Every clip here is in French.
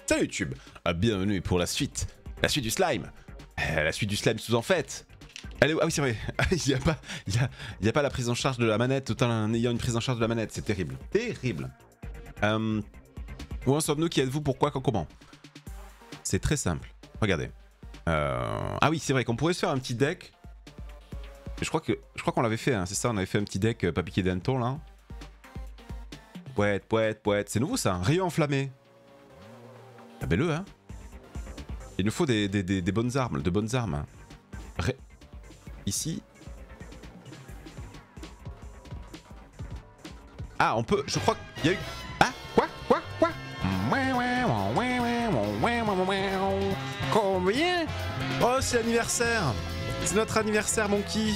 Salut YouTube, bienvenue pour la suite du slime. La suite du slime sous en fait. Allez, ah oui c'est vrai, il n'y a pas la prise en charge de la manette tout en ayant une prise en charge de la manette, c'est terrible. Terrible. Où en sommes-nous? Qui êtes-vous? Pourquoi? Quand? Comment? C'est très simple, regardez. Ah oui c'est vrai qu'on pourrait se faire un petit deck. Je crois qu'on l'avait fait, hein, c'est ça, on avait fait un petit deck pas piqué d'hanneton là. Poète, c'est nouveau ça, un rayon enflammé. Ah ben le hein. Il nous faut des bonnes armes, de bonnes armes. Ici. Ah on peut, je crois qu'il y a eu... Ah quoi? Combien? Oh c'est l'anniversaire. C'est notre anniversaire Monkey.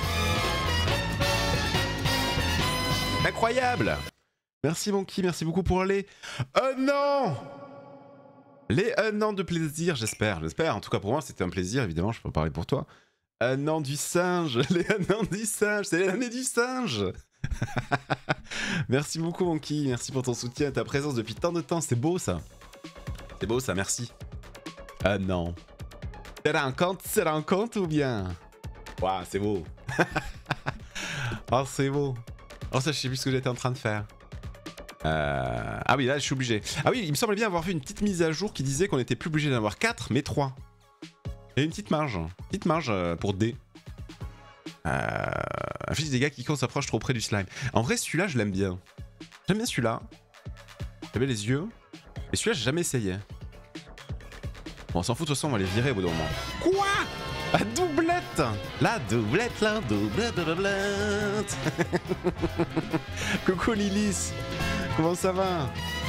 Incroyable. Merci Monkey, merci beaucoup pour les... Un an. Les 1 an de plaisir, j'espère. En tout cas pour moi c'était un plaisir, évidemment je peux parler pour toi. 1 an du singe, les 1 an du singe, c'est l'année du singe. Merci beaucoup Monkey, merci pour ton soutien et ta présence depuis tant de temps, c'est beau ça. C'est beau ça, merci. 1 an. C'est un compte ou bien? Waouh, c'est beau. Oh c'est beau. Oh ça je sais plus ce que j'étais en train de faire. Ah oui là je suis obligé. Ah oui il me semble bien avoir vu une petite mise à jour qui disait qu'on était plus obligé d'en avoir 4 mais 3. Il y a une petite marge pour D. Affiche des gars qui s'approchent trop près du slime. En vrai celui-là je l'aime bien. J'aime bien celui-là. J'avais les yeux. Et celui-là j'ai jamais essayé. Bon on s'en fout de toute façon on va les virer au bout d'un moment. Quoi? La doublette. La doublette. Coucou Lilis. Comment ça va?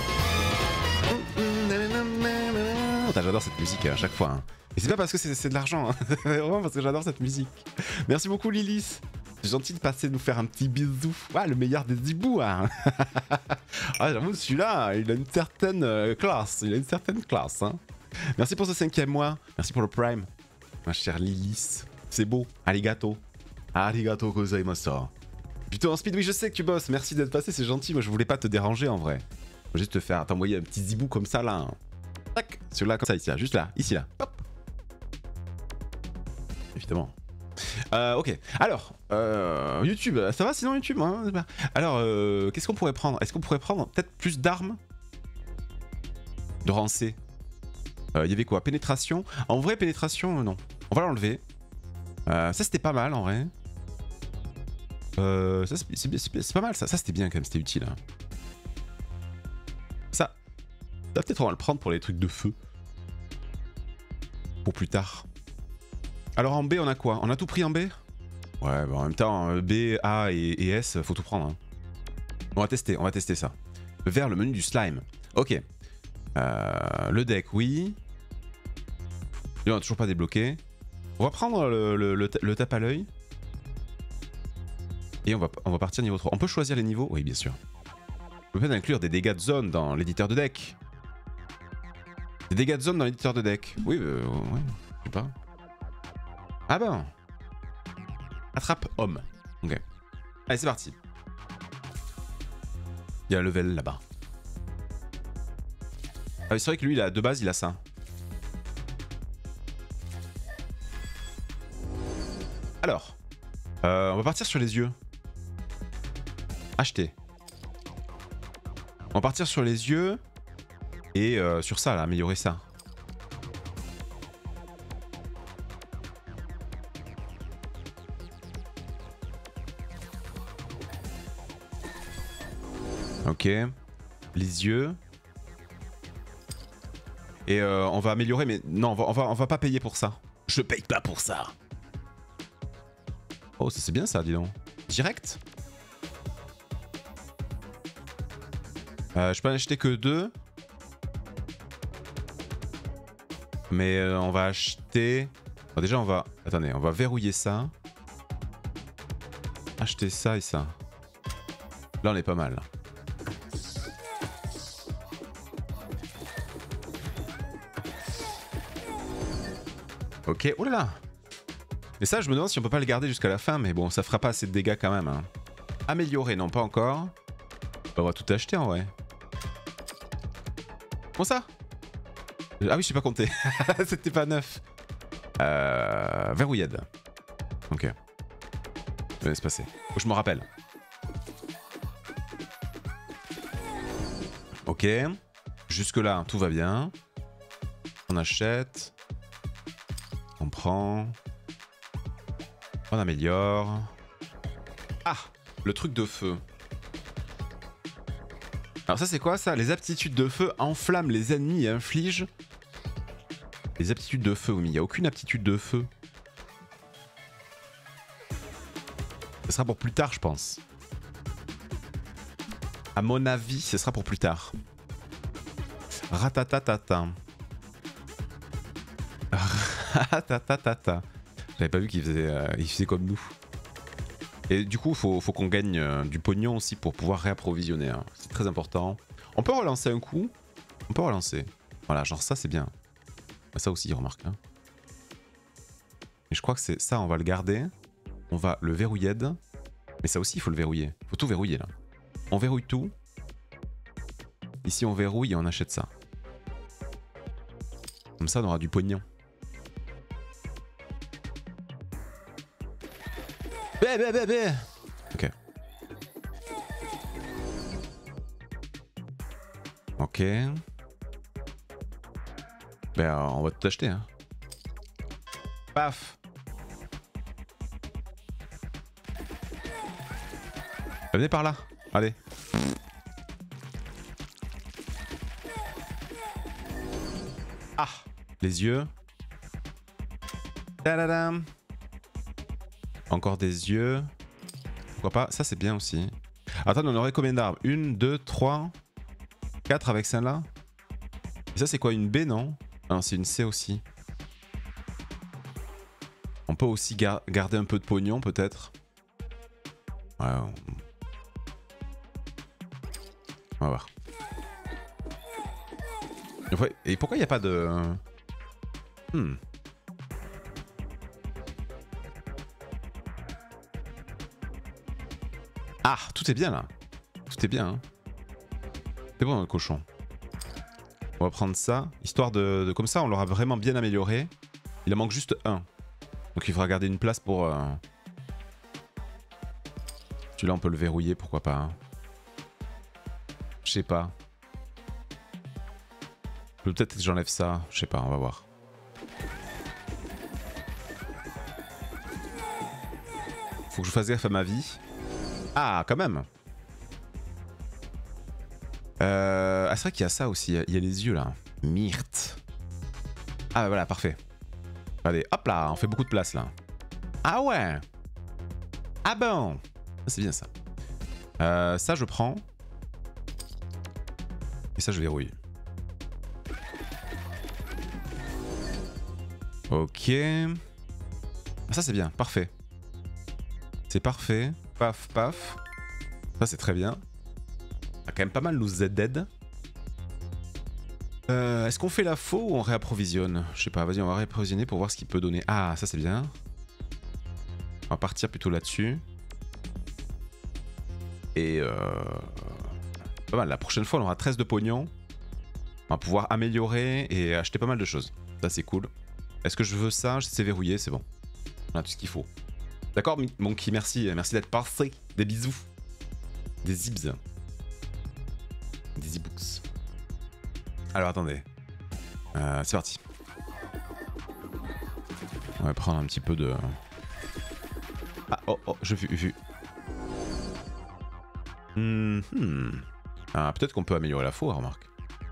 J'adore cette musique à chaque fois. Hein. Et c'est pas parce que c'est de l'argent, hein. C'est vraiment parce que j'adore cette musique. Merci beaucoup Lilis. C'est gentil de passer nous faire un petit bisou. Ah, le meilleur des hiboux. Hein. Ah, j'avoue, celui-là, il a une certaine classe. Hein. Merci pour ce 5e mois. Merci pour le Prime. Ma chère Lilis. C'est beau. Arigato. Arigato gozaimasu. Plutôt en speed, oui je sais que tu bosses, merci d'être passé, c'est gentil, moi je voulais pas te déranger en vrai. Je vais juste te faire t'envoyer un petit zibou comme ça là. Tac, celui-là comme ça, ici là, juste là, ici là. Hop. Évidemment. Ok, alors, YouTube, ça va sinon YouTube hein? Alors, qu'est-ce qu'on pourrait prendre? Est-ce qu'on pourrait prendre peut-être plus d'armes? De rancé. Il y avait quoi? Pénétration? En vrai, pénétration, non. On va l'enlever. Ça c'était pas mal en vrai. Ça c'est pas mal ça, c'était bien quand même, c'était utile. Hein. Ça peut-être on va le prendre pour les trucs de feu. Pour plus tard. Alors en B on a quoi? On a tout pris en B? Ouais bah en même temps B, A et S faut tout prendre. Hein. On va tester ça. Vers le menu du slime. Ok. Le deck oui. Lui on a toujours pas débloqué. On va prendre le tape à l'œil. Et on va partir niveau 3. On peut choisir les niveaux? Oui, bien sûr. On peut inclure des dégâts de zone dans l'éditeur de deck. Des dégâts de zone dans l'éditeur de deck. Oui, ouais, je sais pas. Ah ben. Attrape homme. Ok. Allez, c'est parti. Il y a un level là-bas. Ah, c'est vrai que lui, de base, il a ça. Alors. On va partir sur les yeux. Acheter. On va partir sur les yeux et sur ça là, améliorer ça. Ok. Les yeux. Et on va améliorer, mais non, on va pas payer pour ça. Je paye pas pour ça. Oh, ça c'est bien ça, dis donc. Direct. Je peux en acheter que 2. Mais on va acheter... Bon, déjà on va... Attendez, on va verrouiller ça. Acheter ça et ça. Là on est pas mal. Ok, oh là là. Mais ça je me demande si on peut pas le garder jusqu'à la fin. Mais bon, ça fera pas assez de dégâts quand même. Hein. Améliorer, non pas encore. On va tout acheter en vrai. Comment ça? Ah oui, je sais pas compter. C'était pas 9. Verrouillade. Ok. Je laisse passer. Faut que je me rappelle. Ok. Jusque là, tout va bien. On achète. On prend. On améliore. Ah, le truc de feu. Alors ça c'est quoi ça? Les aptitudes de feu enflamment les ennemis et infligent... Les aptitudes de feu, mais il n'y a aucune aptitude de feu. Ce sera pour plus tard je pense. À mon avis, ce sera pour plus tard. Ratatatata. Ratatatata. J'avais pas vu qu'il faisait comme nous. Et du coup, faut qu'on gagne du pognon aussi pour pouvoir réapprovisionner. Hein. C'est très important. On peut relancer un coup. On peut relancer. Voilà, genre ça, c'est bien. Ça aussi, remarque. Hein. Et je crois que c'est ça, on va le garder. On va le verrouiller. Mais ça aussi, il faut le verrouiller. Il faut tout verrouiller, là. On verrouille tout. Ici, on verrouille et on achète ça. Comme ça, on aura du pognon. Bé. Ok. Ok. Ben, on va tout acheter. Hein. Paf. Venez par là. Allez. Ah. Les yeux. Tadadam. Encore des yeux. Pourquoi pas? Ça c'est bien aussi. Attends, on aurait combien d'arbres? 1, 2, 3, 4 avec celle-là. Et ça c'est quoi? Une B non? Non, c'est une C aussi. On peut aussi garder un peu de pognon peut-être. Ouais, on va voir. Et pourquoi il n'y a pas de... Ah, tout est bien là. Tout est bien. Hein. C'est bon le cochon. On va prendre ça, histoire de comme ça on l'aura vraiment bien amélioré. Il en manque juste un. Donc il faudra garder une place pour... Celui-là on peut le verrouiller, pourquoi pas. Hein. Je sais pas. Peut-être que j'enlève ça, je sais pas, on va voir. Faut que je fasse gaffe à ma vie. Ah, quand même. Ah, c'est vrai qu'il y a ça aussi, il y a les yeux là. Myrte. Ah bah voilà, parfait. Allez, hop là, on fait beaucoup de place là. Ah ouais. Ah bon. C'est bien ça. Ça je prends. Et ça je verrouille. Ok. Ah, ça c'est bien, parfait. C'est parfait. Paf, paf. Ça c'est très bien. On a quand même pas mal nous ZD. Est-ce qu'on fait la faux ou on réapprovisionne? Je sais pas, vas-y on va réapprovisionner pour voir ce qu'il peut donner. Ah, ça c'est bien. On va partir plutôt là-dessus. Et pas mal, la prochaine fois on aura 13 de pognon. On va pouvoir améliorer et acheter pas mal de choses. Ça c'est cool. Est-ce que je veux ça? C'est verrouillé, c'est bon. On a tout ce qu'il faut. D'accord, Monkey, merci. Merci d'être passé. Des bisous. Des zips. Des e-books. Alors attendez. C'est parti. On va prendre un petit peu de... Ah, oh, je vu. Ah, peut-être qu'on peut améliorer la faux, remarque.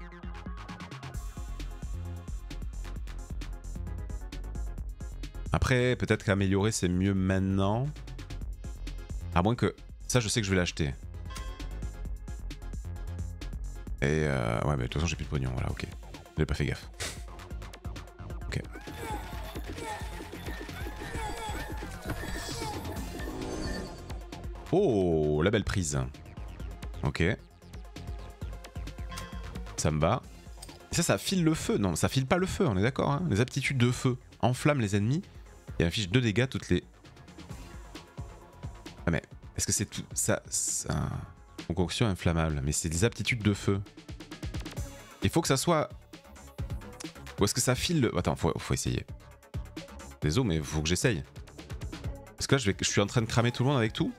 Après, peut-être qu'améliorer c'est mieux maintenant. À moins que... Ça, je sais que je vais l'acheter. Et ouais, mais de toute façon, j'ai plus de pognon. Voilà, ok. J'ai pas fait gaffe. Ok. Oh, la belle prise. Ok. Ça me va. Et ça file le feu. Non, ça file pas le feu, on est d'accord. Hein. Les aptitudes de feu enflamment les ennemis. Et affiche 2 dégâts toutes les... Ah mais, est-ce que c'est tout... Ça... Concoction inflammable. Mais c'est des aptitudes de feu. Il faut que ça soit... Ou est-ce que ça file le... Attends, faut essayer. Désolé, mais faut que j'essaye. Parce que là, je suis en train de cramer tout le monde avec tout.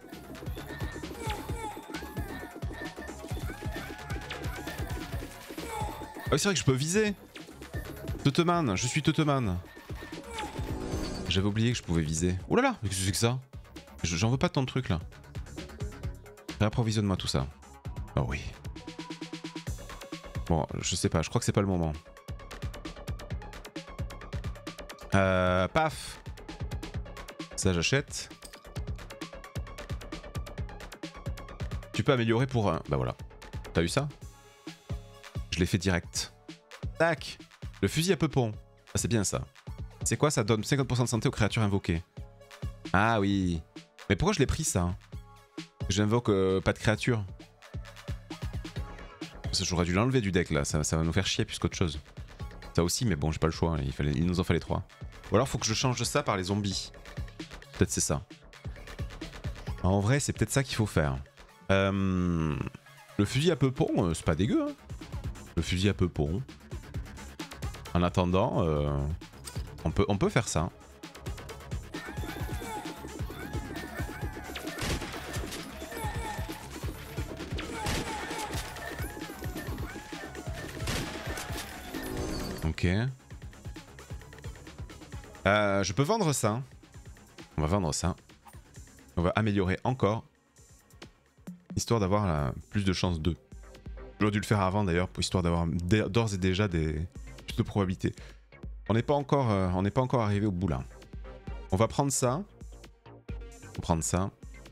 Ah oui, c'est vrai que je peux viser. Teuteman, je suis Teuteman. J'avais oublié que je pouvais viser. Oh là là, mais qu'est-ce que c'est que ça? J'en veux pas tant de trucs là. Réapprovisionne-moi tout ça. Oh oui. Bon, je sais pas, je crois que c'est pas le moment. Paf. Ça j'achète. Tu peux améliorer pour un. Bah voilà. T'as eu ça? Je l'ai fait direct. Tac. Le fusil à peupon. Ah, c'est bien ça. C'est quoi? Ça donne 50% de santé aux créatures invoquées. Ah oui. Mais pourquoi je l'ai pris ça? J'invoque pas de créatures. J'aurais dû l'enlever du deck là, ça va nous faire chier plus qu'autre chose. Ça aussi, mais bon, j'ai pas le choix, il nous en fallait 3. Ou alors faut que je change ça par les zombies. Peut-être c'est ça. En vrai, c'est peut-être ça qu'il faut faire. Le fusil à peupon, c'est pas dégueu. Hein. Le fusil à peupon. En attendant, on peut faire ça. Ok. Je peux vendre ça. On va vendre ça. On va améliorer encore. Histoire d'avoir plus de chances de. J'aurais dû le faire avant d'ailleurs, histoire d'avoir d'ores et déjà plus de probabilités. On n'est pas encore arrivé au bout là. On va prendre ça. On va prendre ça.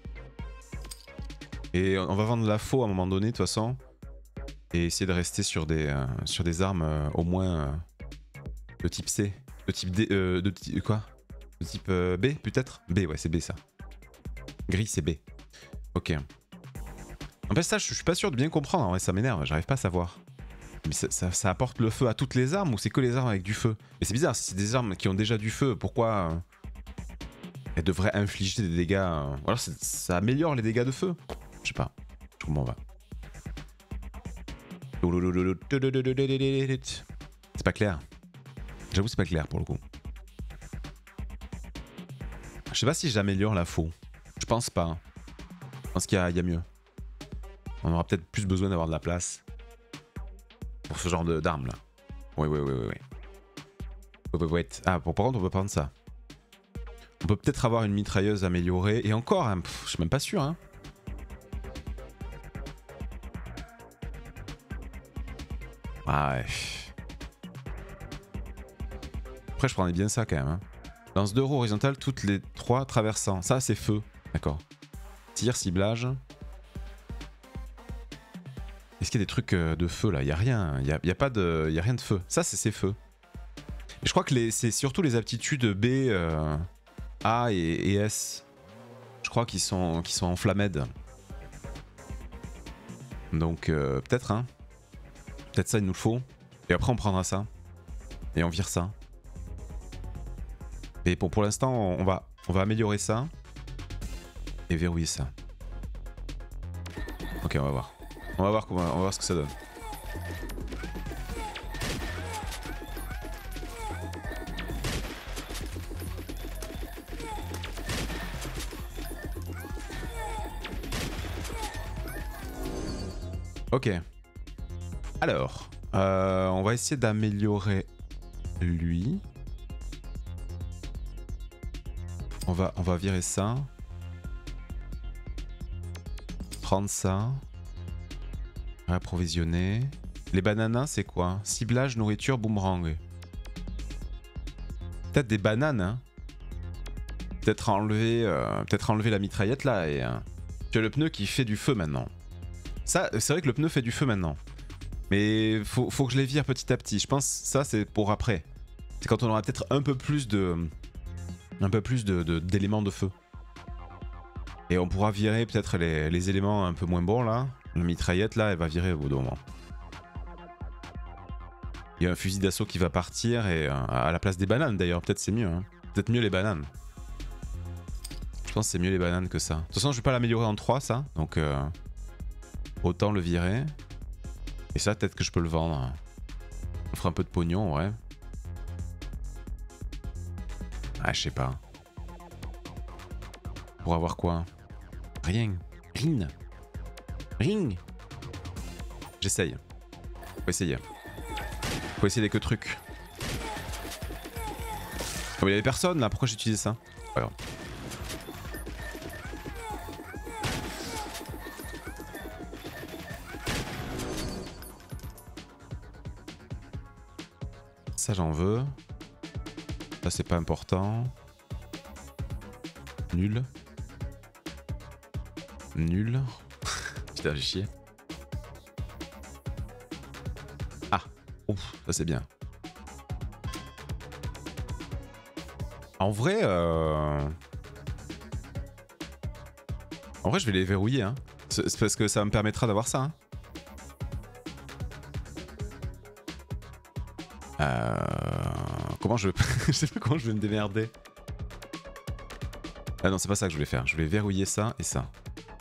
Et on va vendre la faux à un moment donné de toute façon. Et essayer de rester sur des armes au moins de type C. De type D. Quoi? De type B peut-être? B, ouais, c'est B ça. Gris, c'est B. Ok. En fait, ça, je suis pas sûr de bien comprendre. En vrai, ça m'énerve, j'arrive pas à savoir. Mais ça apporte le feu à toutes les armes ou c'est que les armes avec du feu? Mais c'est bizarre, si c'est des armes qui ont déjà du feu, pourquoi elles devraient infliger des dégâts? Ou alors ça améliore les dégâts de feu? Je sais pas. Je comprends pas. C'est pas clair. J'avoue, c'est pas clair pour le coup. Je sais pas si j'améliore la faux. Je pense pas. Je pense qu'il y a mieux. On aura peut-être plus besoin d'avoir de la place pour ce genre d'armes là. Oui. Ah, par contre, on peut prendre ça. On peut peut-être avoir une mitrailleuse améliorée. Et encore, hein, je suis même pas sûr. Hein. Ah ouais. Après, je prenais bien ça quand même. Hein. Lance 2 roues horizontales, toutes les 3 traversant. Ça, c'est feu. D'accord. Tir, ciblage. Est-ce qu'il y a des trucs de feu là? Il n'y a rien. Il y a rien de feu. Ça, c'est feu. Et je crois que c'est surtout les aptitudes B, A et S. Je crois qu'ils sont en flammed. Donc, peut-être, hein. Peut-être ça, il nous le faut. Et après, on prendra ça. Et on vire ça. Et bon, pour l'instant, on va améliorer ça. Et verrouiller ça. Ok, on va voir. On va voir ce que ça donne. Ok. Alors, on va essayer d'améliorer lui. On va virer ça. Prendre ça. Approvisionner. Les bananas, c'est quoi? Ciblage, nourriture, boomerang. Peut-être des bananes, hein. Peut-être enlever la mitraillette là et... Tu as le pneu qui fait du feu maintenant. Ça, c'est vrai que le pneu fait du feu maintenant. Mais faut que je les vire petit à petit. Je pense que ça, c'est pour après. C'est quand on aura peut-être un peu plus d'éléments de feu. Et on pourra virer peut-être les éléments un peu moins bons là. La mitraillette là, elle va virer au bout d'un moment. Il y a un fusil d'assaut qui va partir et à la place des bananes d'ailleurs, peut-être c'est mieux. Hein. Peut-être mieux les bananes. Je pense que c'est mieux les bananes que ça. De toute façon, je vais pas l'améliorer en 3 ça, donc autant le virer. Et ça, peut-être que je peux le vendre. On fera un peu de pognon, ouais. Ah, je sais pas. Pour avoir quoi? Rien. Rien. Rien. J'essaye. Faut essayer. Faut essayer des que trucs. Oh, mais il y avait personne là, pourquoi j'ai utilisé ça? Alors. Ça j'en veux. Ça c'est pas important. Nul. Nul. Putain, j'ai chié. Ah. Ouf, ça c'est bien. En vrai, je vais les verrouiller. Hein. C'est parce que ça me permettra d'avoir ça. Hein. Comment je... je sais pas comment je vais me démerder. Ah non, c'est pas ça que je voulais faire. Je voulais verrouiller ça et ça.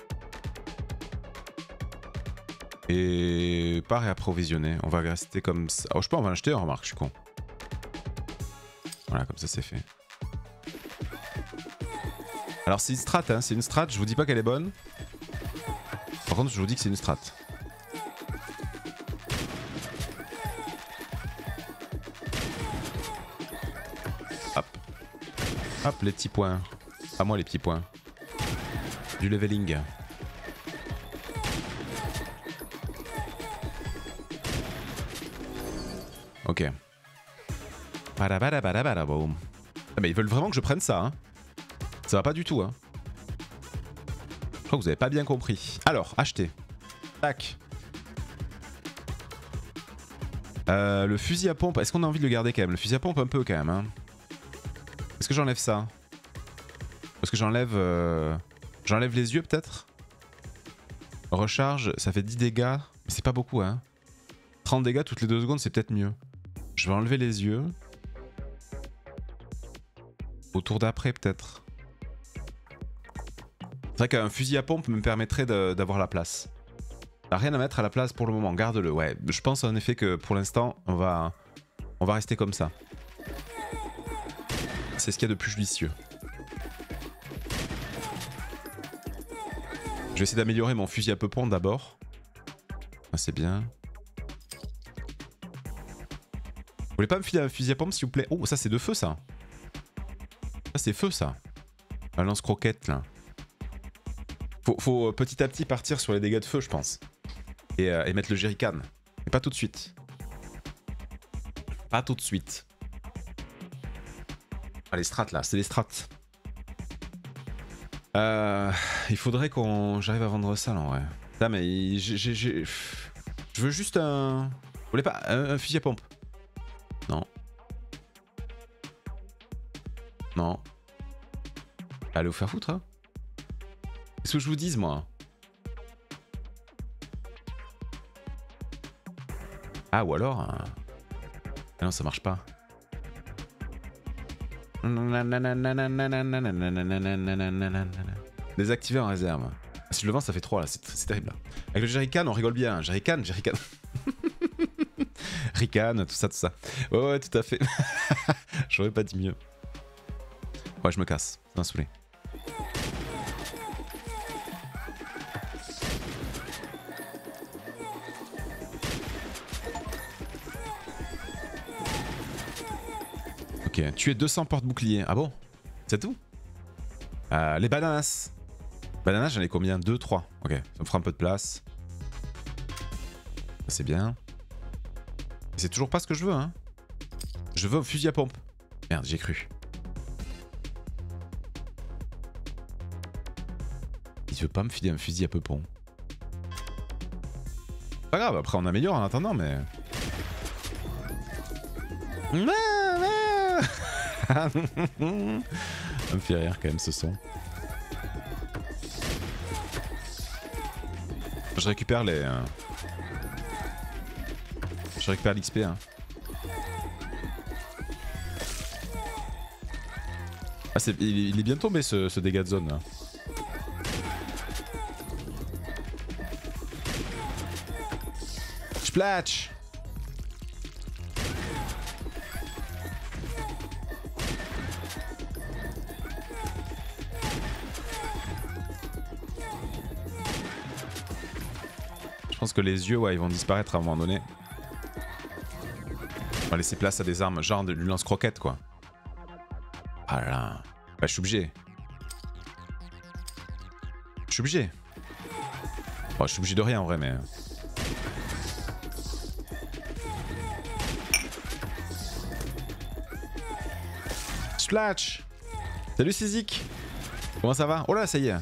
Et pas réapprovisionner. On va rester comme ça. Oh, je peux en acheter, remarque, je suis con. Voilà, comme ça c'est fait. Alors c'est une strat, hein, c'est une strat, je vous dis pas qu'elle est bonne. Par contre, je vous dis que c'est une strat. Hop. Hop, les petits points. À moi les petits points. Du leveling. Ok. Badabadabadaboum. Ah mais ils veulent vraiment que je prenne ça, hein. Ça va pas du tout, hein. Je crois que vous avez pas bien compris. Alors, acheter. Tac. Le fusil à pompe, est-ce qu'on a envie de le garder quand même? Le fusil à pompe un peu quand même, hein. Est-ce que j'enlève ça? Est-ce que j'enlève... J'enlève les yeux peut-être? Recharge, ça fait 10 dégâts. Mais c'est pas beaucoup, hein. 30 dégâts toutes les 2 secondes, c'est peut-être mieux. Je vais enlever les yeux. Au tour d'après peut-être. C'est vrai qu'un fusil à pompe me permettrait d'avoir la place. T'as rien à mettre à la place pour le moment, garde-le. Ouais, je pense en effet que pour l'instant, on va rester comme ça. C'est ce qu'il y a de plus judicieux. Je vais essayer d'améliorer mon fusil à peu pont d'abord. Ah, c'est bien. Vous voulez pas me filer un fusil à pompe s'il vous plaît? Oh, ça c'est de feu ça. Ça c'est feu ça. Un lance-croquette là. Faut petit à petit partir sur les dégâts de feu je pense. Et mettre le jerrycan. Mais pas tout de suite. Pas tout de suite. Ah les strats là, c'est les strats. Il faudrait qu'on... J'arrive à vendre ça là en vrai. Putain mais je veux juste un... Vous voulez pas un fusil à pompe? Non. Non. Allez vous faire foutre hein. Qu'est-ce que je vous dise moi? Ah ou alors... Ah non ça marche pas. Désactiver en réserve. Si je le vends ça fait 3 là, c'est terrible là. Avec le jerrycan on rigole bien. Jerrycan. Rican, tout ça. Ouais tout à fait. J'aurais pas dit mieux. Ouais je me casse, ça m'a saoulé. Ok, tuer 200 porte-boucliers. Ah bon? C'est tout? Les bananas. Bananas, j'en ai combien? 2, 3. Ok, ça me fera un peu de place. C'est bien. C'est toujours pas ce que je veux, hein. Je veux un fusil à pompe. Merde, j'ai cru. Il veut pas me filer un fusil à peupon. Pas grave, après on améliore en attendant, mais... Ça me fait rire quand même ce son. Je récupère les... Je récupère l'XP hein. Ah il est bien tombé ce dégât de zone là. Splatch. pense que les yeux, ouais, ils vont disparaître à un moment donné. On va laisser place à des armes, genre du lance-croquette, quoi. Ah là. Bah, je suis obligé. Je suis obligé. Bon, je suis obligé de rien en vrai, mais. Splash. Salut Sizik. Comment ça va? Oh là, ça y est.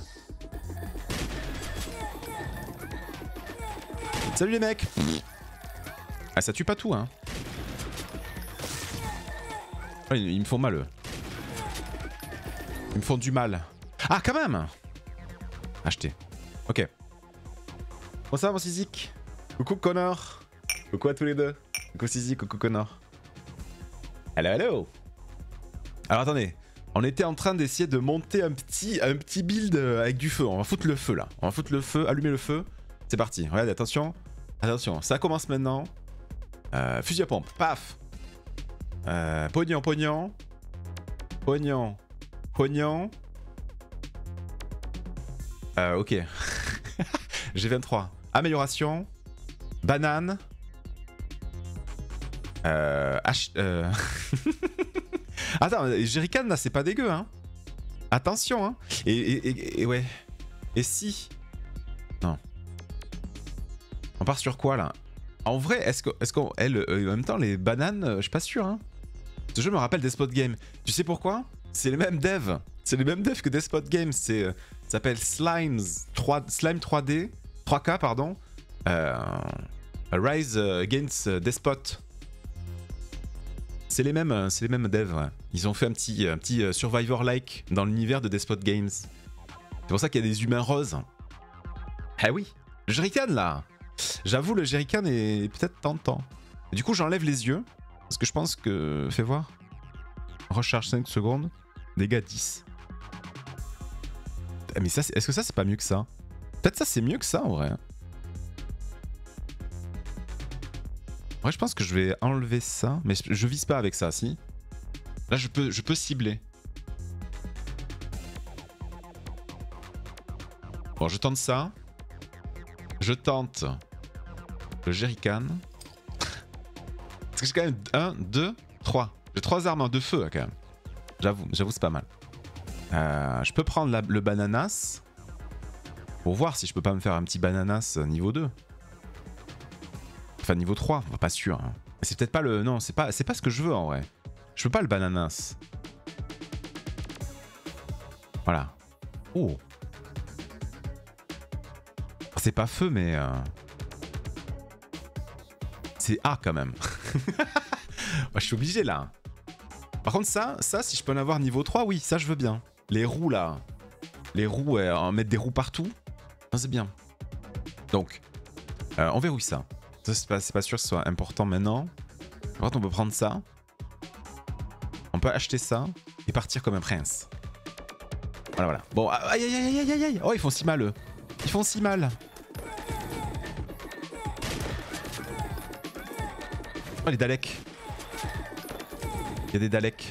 Salut les mecs. Ah, ça tue pas tout, hein. Oh, ils me font mal, eux. Ils me font du mal. Ah, quand même. Acheter. Ok. Comment ça va, mon Sizik? Coucou Connor. Coucou à tous les deux. Coucou Sizik, coucou Connor. Hello, hello. Alors attendez. On était en train d'essayer de monter un petit build avec du feu. On va foutre le feu là. On va foutre le feu, allumer le feu. C'est parti. Regardez, attention. Attention, ça commence maintenant. Fusil à pompe. Paf. Pognon, pognon. Pognon. Pognon. Ok. G23. Amélioration. Banane. Attends, Jerrycan là c'est pas dégueu hein. Attention hein. Et ouais. Et si. Non. On part sur quoi là? En vrai, est-ce qu'on. En même temps, les bananes, je suis pas sûr hein. Ce jeu me rappelle Despot Game. Tu sais pourquoi? C'est les mêmes devs. C'est les mêmes devs que Despot Game. C'est. Ça s'appelle Slime 3D. 3K, pardon. Rise Against Despot. C'est les mêmes devs. Ouais. Ils ont fait un petit Survivor-like dans l'univers de Despot Games. C'est pour ça qu'il y a des humains roses. Ah oui, le jerrycan là. J'avoue, le jerrycan est peut-être tentant. Et du coup, j'enlève les yeux. Parce que je pense que... Fais voir. Recharge 5 secondes. Dégâts 10. Mais ça, est-ce que ça, c'est pas mieux que ça? Peut-être ça, c'est mieux que ça en vrai. Ouais, je pense que je vais enlever ça, mais je vise pas avec ça, si. Là, je peux cibler. Bon, je tente ça. Je tente le jerrycan. Parce que j'ai quand même 1, 2, 3. J'ai 3 armes de feu, là, quand même. J'avoue, c'est pas mal. Je peux prendre le bananas. Pour voir si je peux pas me faire un petit bananas niveau 2. Enfin niveau 3, pas sûr. Hein. C'est peut-être pas le... Non, c'est pas ce que je veux en vrai. Je veux pas le bananas. Voilà. Oh. C'est pas feu mais... C'est A quand même. Je suis obligé là. Par contre ça, si je peux en avoir niveau 3, oui, ça je veux bien. Les roues là. Les roues, en mettre des roues partout. C'est bien. Donc, on verrouille ça. C'est pas sûr que ce soit important maintenant. Par contre, on peut prendre ça. On peut acheter ça et partir comme un prince. Voilà. Bon, aïe aïe aïe aïe aïe aïe. Oh, ils font si mal eux. Ils font si mal. Oh, les Daleks. Il y a des Daleks.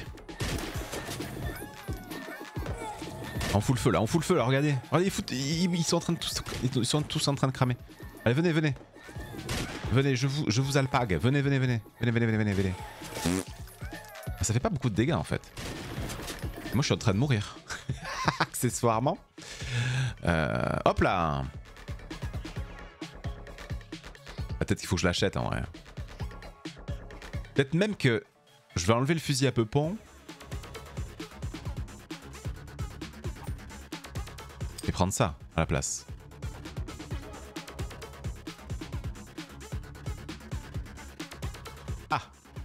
On fout le feu là, regardez. Regardez, ils sont tous en train de cramer. Allez, venez. Venez, je vous alpague. Venez. Ça fait pas beaucoup de dégâts en fait. Moi je suis en train de mourir. Accessoirement. Hop là. Peut-être qu'il faut que je l'achète en vrai. Peut-être même que je vais enlever le fusil à peupon. Et prendre ça à la place. Ah.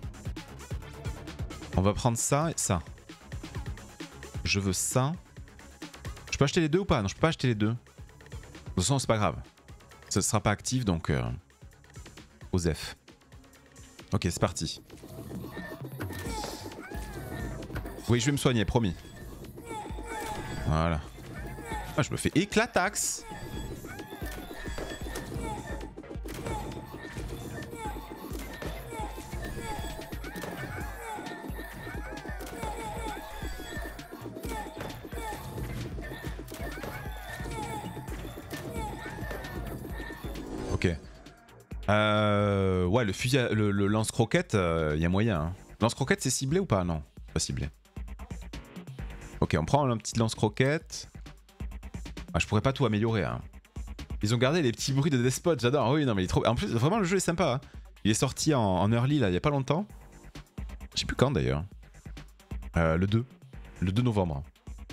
On va prendre ça et ça. Je veux ça. Je peux acheter les deux ou pas? Non, je peux pas acheter les deux. De toute façon, c'est pas grave. Ça ne sera pas actif, donc... Osef. Ok, c'est parti. Oui, je vais me soigner, promis. Voilà. Ah, je me fais éclataxe. Ok. Ouais, le fusil, le lance-croquette, il y a moyen. Hein. Lance-croquette, c'est ciblé ou pas? Non, pas ciblé. Ok, on prend un petit lance-croquette. Ah, je pourrais pas tout améliorer. Hein. Ils ont gardé les petits bruits de Despot, j'adore. Oui, non, mais il est trop. En plus, vraiment, le jeu est sympa. Hein. Il est sorti en early là, il y a pas longtemps. Je sais plus quand d'ailleurs. Le 2. Le 2 novembre.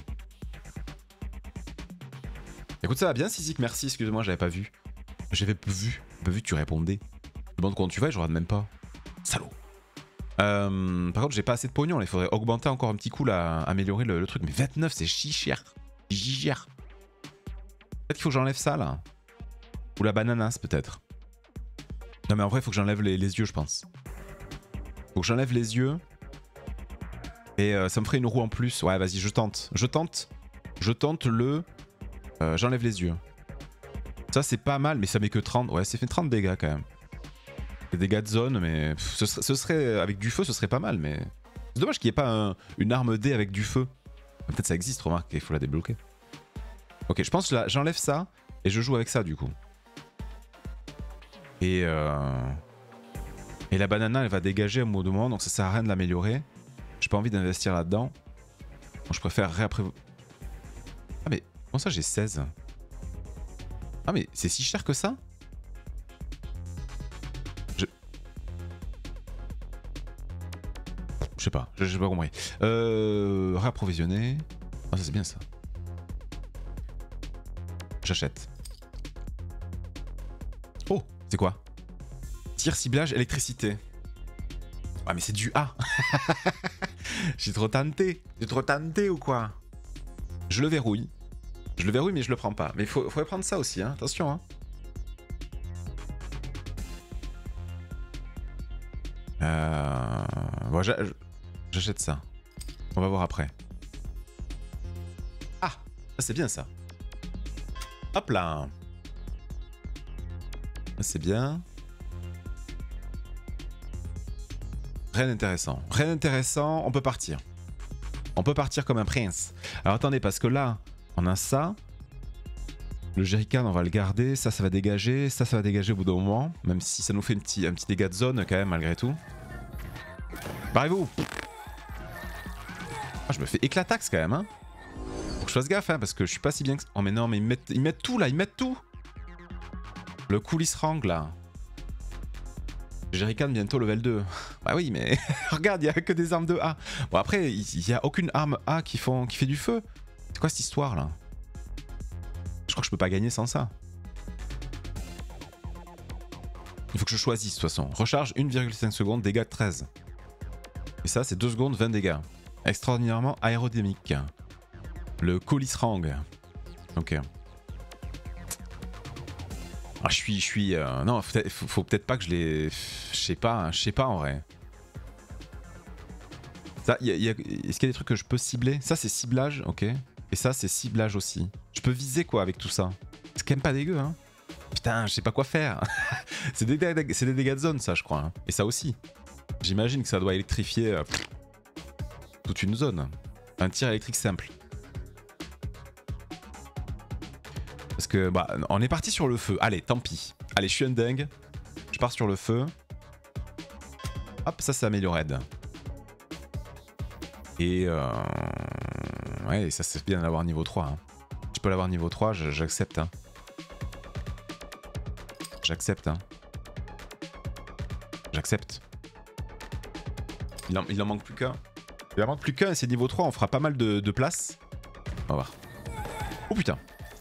Écoute, ça va bien, Sizik, merci. Excuse-moi, j'avais pas vu. J'avais pas vu que tu répondais. Je demande comment tu vas et je regarde même pas. Salaud. Par contre, j'ai pas assez de pognon. Il faudrait augmenter encore un petit coup là, améliorer le truc. Mais 29, c'est cher. Cher. Peut-être qu'il faut que j'enlève ça là. Ou la bananas peut-être. Non mais en vrai il faut que j'enlève les yeux je pense. Faut que j'enlève les yeux. Et ça me ferait une roue en plus. Ouais vas-y je tente. Je tente le... j'enlève les yeux. Ça c'est pas mal mais ça met que 30. Ouais ça fait 30 dégâts quand même. Des dégâts de zone mais... ce serait avec du feu ce serait pas mal mais... C'est dommage qu'il n'y ait pas une arme D avec du feu. Peut-être ça existe remarque il faut la débloquer. Ok je pense que j'enlève ça et je joue avec ça du coup. Et la banana elle va dégager à un moment donc ça sert à rien de l'améliorer. J'ai pas envie d'investir là-dedans. Donc je préfère réaprès... Ah mais comment ça j'ai 16? Ah mais c'est si cher que ça? Je sais pas, j'ai pas compris. Réapprovisionner. Ah ça c'est bien ça. J'achète. Oh, c'est quoi? Tir, ciblage, électricité. Ah mais c'est du A. J'ai trop tenté. J'ai trop tenté ou quoi? Je le verrouille. Je le verrouille mais je le prends pas. Mais il faudrait prendre ça aussi, hein. Attention, hein. Bon, j'achète ça. On va voir après. Ah, ça c'est bien ça. Hop là. C'est bien. Rien d'intéressant. Rien d'intéressant, on peut partir. On peut partir comme un prince. Alors attendez, parce que là, on a ça. Le jerrycan, on va le garder. Ça va dégager. Ça va dégager au bout d'un moment. Même si ça nous fait un petit dégât de zone quand même, malgré tout. Barrez-vous. Ah, je me fais éclataxe quand même, hein. Faut que je fasse gaffe, hein, parce que je suis pas si bien que... Oh mais non, mais ils mettent tout là, ils mettent tout. Le coulisserang là. Jerrycan bientôt level 2. Bah oui, mais regarde, il n'y a que des armes de A. Bon, après, il n'y a aucune arme A qui fait du feu. C'est quoi cette histoire là? Je crois que je peux pas gagner sans ça. Il faut que je choisisse de toute façon. Recharge 1,5 secondes, dégâts de 13. Et ça, c'est 2 secondes, 20 dégâts. Extraordinairement aérodynamique. Le coulisserang. Ok. Ah, je suis... Non, faut peut-être pas que je les... Je sais pas en vrai. Ça, est-ce qu'il y a des trucs que je peux cibler? Ça, c'est ciblage, ok. Et ça, c'est ciblage aussi. Je peux viser quoi avec tout ça? C'est quand même pas dégueu, hein. Putain, je sais pas quoi faire. C'est des dégâts de zone, ça, je crois. Hein. Et ça aussi. J'imagine que ça doit électrifier toute une zone. Un tir électrique simple. Parce que, bah, on est parti sur le feu. Allez, tant pis. Allez, je suis un dingue. Je pars sur le feu. Hop, ça, c'est amélioré. Et ouais, ça, c'est bien d'avoir niveau 3. Hein. Je peux l'avoir niveau 3, j'accepte. Hein. J'accepte. Hein. J'accepte. Il en manque plus qu'un. Il en manque plus qu'un et c'est niveau 3, on fera pas mal de place. On va voir. Oh putain.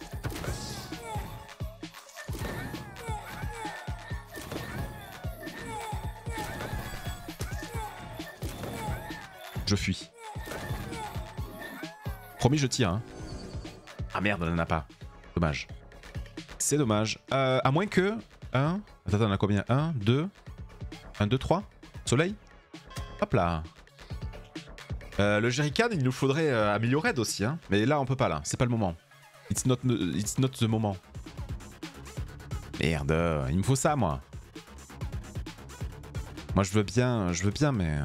Je fuis. Promis, je tire. Hein. Ah merde, on en a pas. Dommage. C'est dommage. À moins que... 1... Attends, on a combien? 1, 2... 1, 2, 3 Soleil. Hop là. Le jerrycan, il nous faudrait améliorer aussi. Hein. Mais là, on peut pas là. C'est pas le moment. It's not the moment. Merde. Il me faut ça, moi. Moi, je veux bien, mais...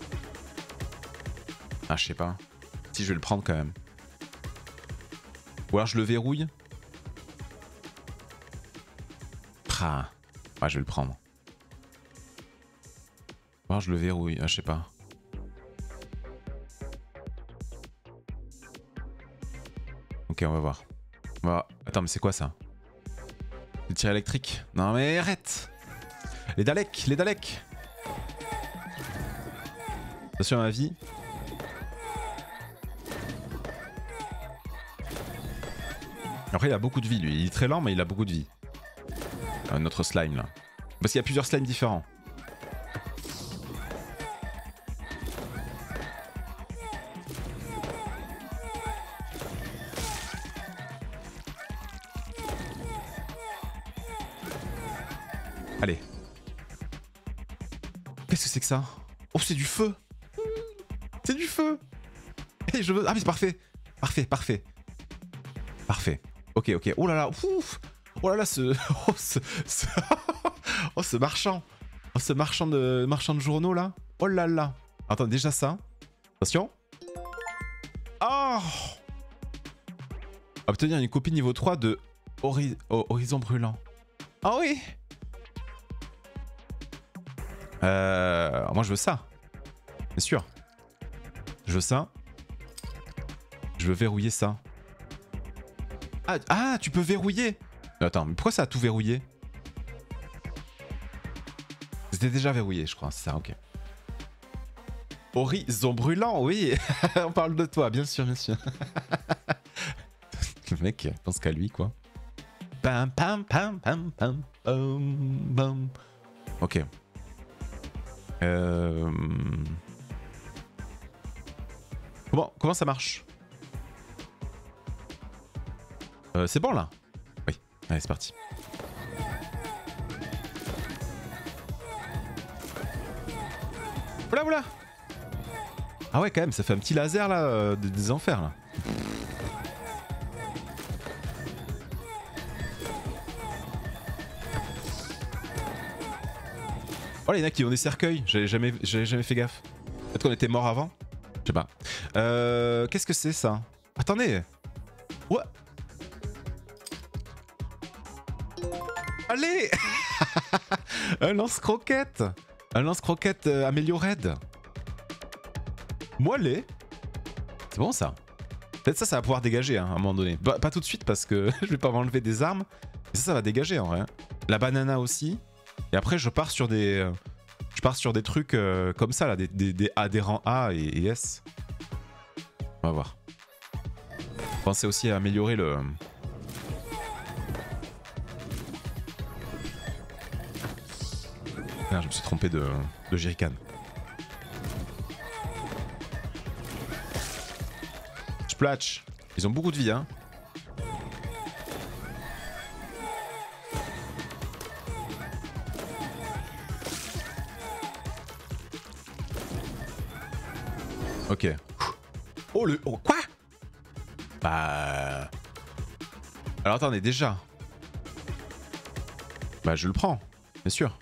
Ah, je sais pas. Si, je vais le prendre quand même. Ou alors je le verrouille. Ah. Ouais, je vais le prendre. Ou alors je le verrouille, ah, je sais pas. Ok, on va voir. Attends, mais c'est quoi ça? Des tirs électriques? Non mais arrête! Les Daleks, les Daleks! Attention à ma vie. Après il a beaucoup de vie lui, il est très lent mais il a beaucoup de vie. Notre slime là. Parce qu'il y a plusieurs slimes différents. Allez. Qu'est-ce que c'est que ça? Oh c'est du feu! C'est du feu! Et je veux... Ah mais c'est parfait! Parfait, parfait. Parfait. Ok, ok. Oh là là, ouf! Oh là là, oh ce marchand! Oh ce marchand de journaux là! Oh là là! Attends, déjà ça. Attention! Oh! Obtenir une copie niveau 3 de Horizon Brûlant. Ah oui! Moi je veux ça. Bien sûr. Je veux ça. Je veux verrouiller ça. Ah, tu peux verrouiller. Attends, mais pourquoi ça a tout verrouillé? C'était déjà verrouillé, je crois. C'est ça, ok. Horizon Brûlant, oui. On parle de toi, bien sûr, bien sûr. Le mec pense qu'à lui, quoi. Pam, pam, pam, pam, pam, pam, pam. Ok. Comment ça marche? C'est bon là? Oui, allez c'est parti. Voilà, voilà. Ah ouais quand même, ça fait un petit laser là, des enfers là. Oh, il y en a qui ont des cercueils, j'avais jamais fait gaffe. Peut-être qu'on était mort avant? Je sais pas. Qu'est-ce que c'est ça? Attendez. Ouais. Allez. Un lance-croquette. Un lance-croquette amélioré. Moellé. C'est bon ça. Peut-être ça va pouvoir dégager hein, à un moment donné. Bah, pas tout de suite parce que je vais pas m'enlever des armes. Mais ça va dégager en vrai. La banana aussi. Et après je pars sur des... trucs comme ça là, des rangs A et S. On va voir. Pensez aussi à améliorer le... Ah, je me suis trompé de jerrycan. Splatch. Ils ont beaucoup de vie hein. Ok. Oh le... Oh quoi? Bah... Alors attendez, déjà. Bah je le prends, bien sûr.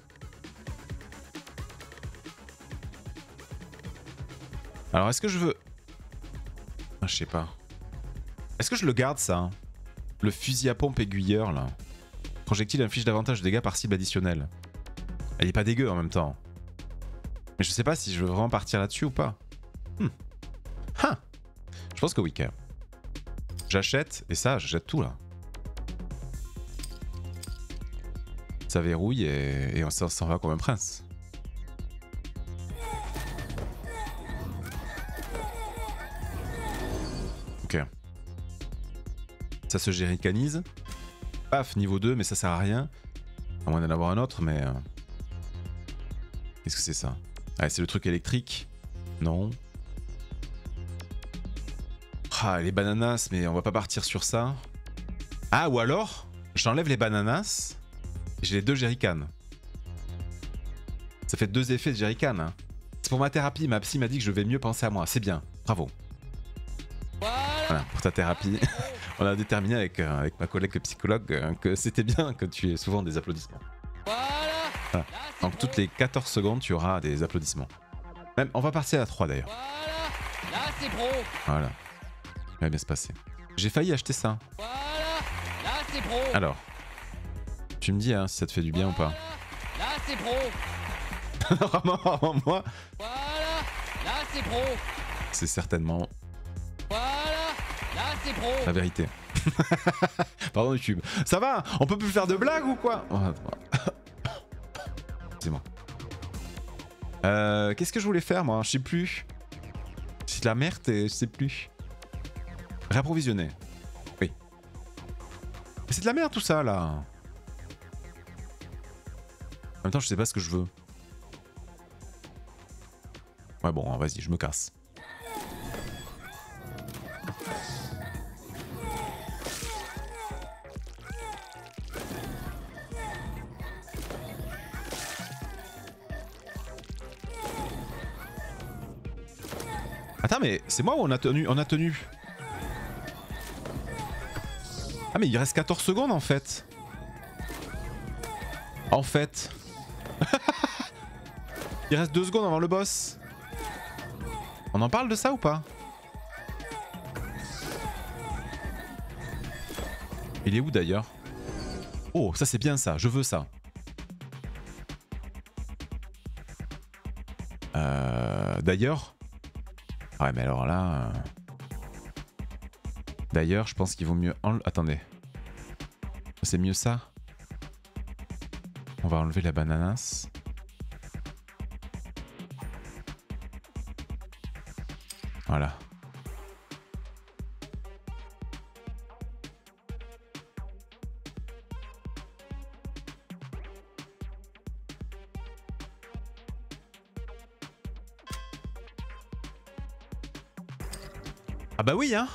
Alors est-ce que je veux... Ah, je sais pas. Est-ce que je le garde ça? Le fusil à pompe aiguilleur là. Projectile inflige davantage de dégâts par cible additionnelle. Elle est pas dégueu en même temps. Mais je sais pas si je veux vraiment partir là-dessus ou pas. Hein. Je pense que oui quand même. J'achète, et ça, j'achète tout là. Ça verrouille et on s'en va comme un prince. Ok. Ça se jerrycanise. Paf, niveau 2, mais ça sert à rien. À moins d'en avoir un autre, mais... Qu'est-ce que c'est ça? Ah, c'est le truc électrique. Non. Ah, les bananas, mais on va pas partir sur ça. Ah, ou alors, j'enlève les bananas. J'ai les 2 jerrycans. Ça fait 2 effets de jerrycan. Hein. C'est pour ma thérapie. Ma psy m'a dit que je vais mieux penser à moi. C'est bien. Bravo. Voilà, pour ta thérapie. On a déterminé avec ma collègue psychologue que c'était bien que tu aies souvent des applaudissements. Voilà. Donc toutes les 14 secondes, tu auras des applaudissements. Même, on va passer à 3 d'ailleurs. Voilà. Là, c'est pro. Voilà. Ça va bien se passer. J'ai failli acheter ça. Voilà, là c'est pro. Alors, tu me dis hein, si ça te fait du bien ou pas. Là c'est pro. Vraiment, moi, Voilà, là c'est pro. c'est certainement Voilà, là c'est pro. la vérité. Pardon YouTube. Ça va? On peut plus faire de blagues ou quoi? Oh, c'est moi. Qu'est-ce que je voulais faire moi? Je sais plus. C'est de la merde et je sais plus. Réapprovisionner. Oui. Mais c'est de la merde tout ça là. En même temps je sais pas ce que je veux. Ouais bon vas-y je me casse. Attends mais c'est moi ou on a tenu? Ah mais il reste 14 secondes en fait. Il reste 2 secondes avant le boss. On en parle de ça ou pas? Il est où d'ailleurs? Oh ça c'est bien ça, je veux ça. D'ailleurs... Ouais mais alors là... D'ailleurs je pense qu'il vaut mieux... Attendez. C'est mieux ça? On va enlever la bananas. Voilà. Ah bah oui hein.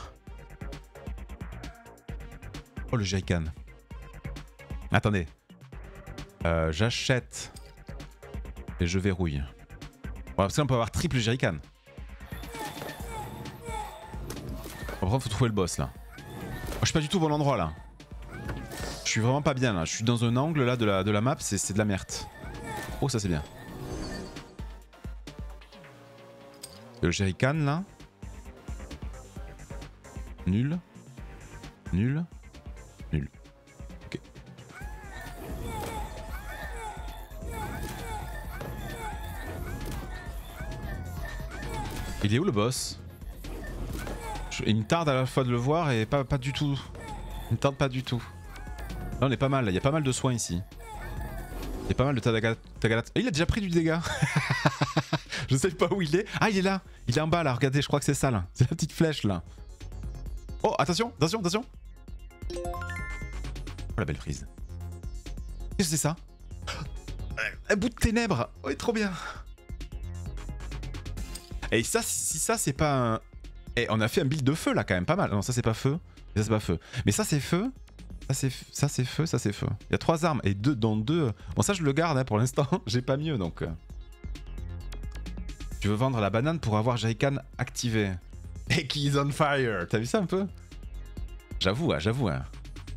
Oh le jerrycan. Attendez. J'achète. Et je verrouille. Bon, parce que là on peut avoir triple jerrycan. Après faut trouver le boss là. Oh, je suis pas du tout au bon endroit là. Je suis vraiment pas bien là. Je suis dans un angle là de la map, c'est de la merde. Oh ça c'est bien. Le jerrycan là. Nul. Nul. Nul. Ok. Il est où le boss? Il me tarde à la fois de le voir et pas du tout. Il me tarde pas du tout. Là on est pas mal, il y a pas mal de soins ici. Il y a pas mal de tagalat. Il a déjà pris du dégât. Je sais pas où il est. Ah il est là. Il est en bas là, regardez, je crois que c'est ça là. C'est la petite flèche là. Oh attention, attention, attention. Oh la belle prise. Qu'est-ce que c'est ça? Un bout de ténèbres. Oh il est trop bien. Et ça, si ça c'est pas un... Eh on a fait un build de feu là quand même, pas mal. Non ça c'est pas feu. Et ça c'est pas feu. Mais ça c'est feu. Ça c'est feu, ça c'est feu. Il y a 3 armes et dans 2... Bon ça je le garde hein, pour l'instant. J'ai pas mieux donc... Tu veux vendre la banane pour avoir jerrycan activé. Et qui is on fire. T'as vu ça un peu? J'avoue, hein, j'avoue. Hein.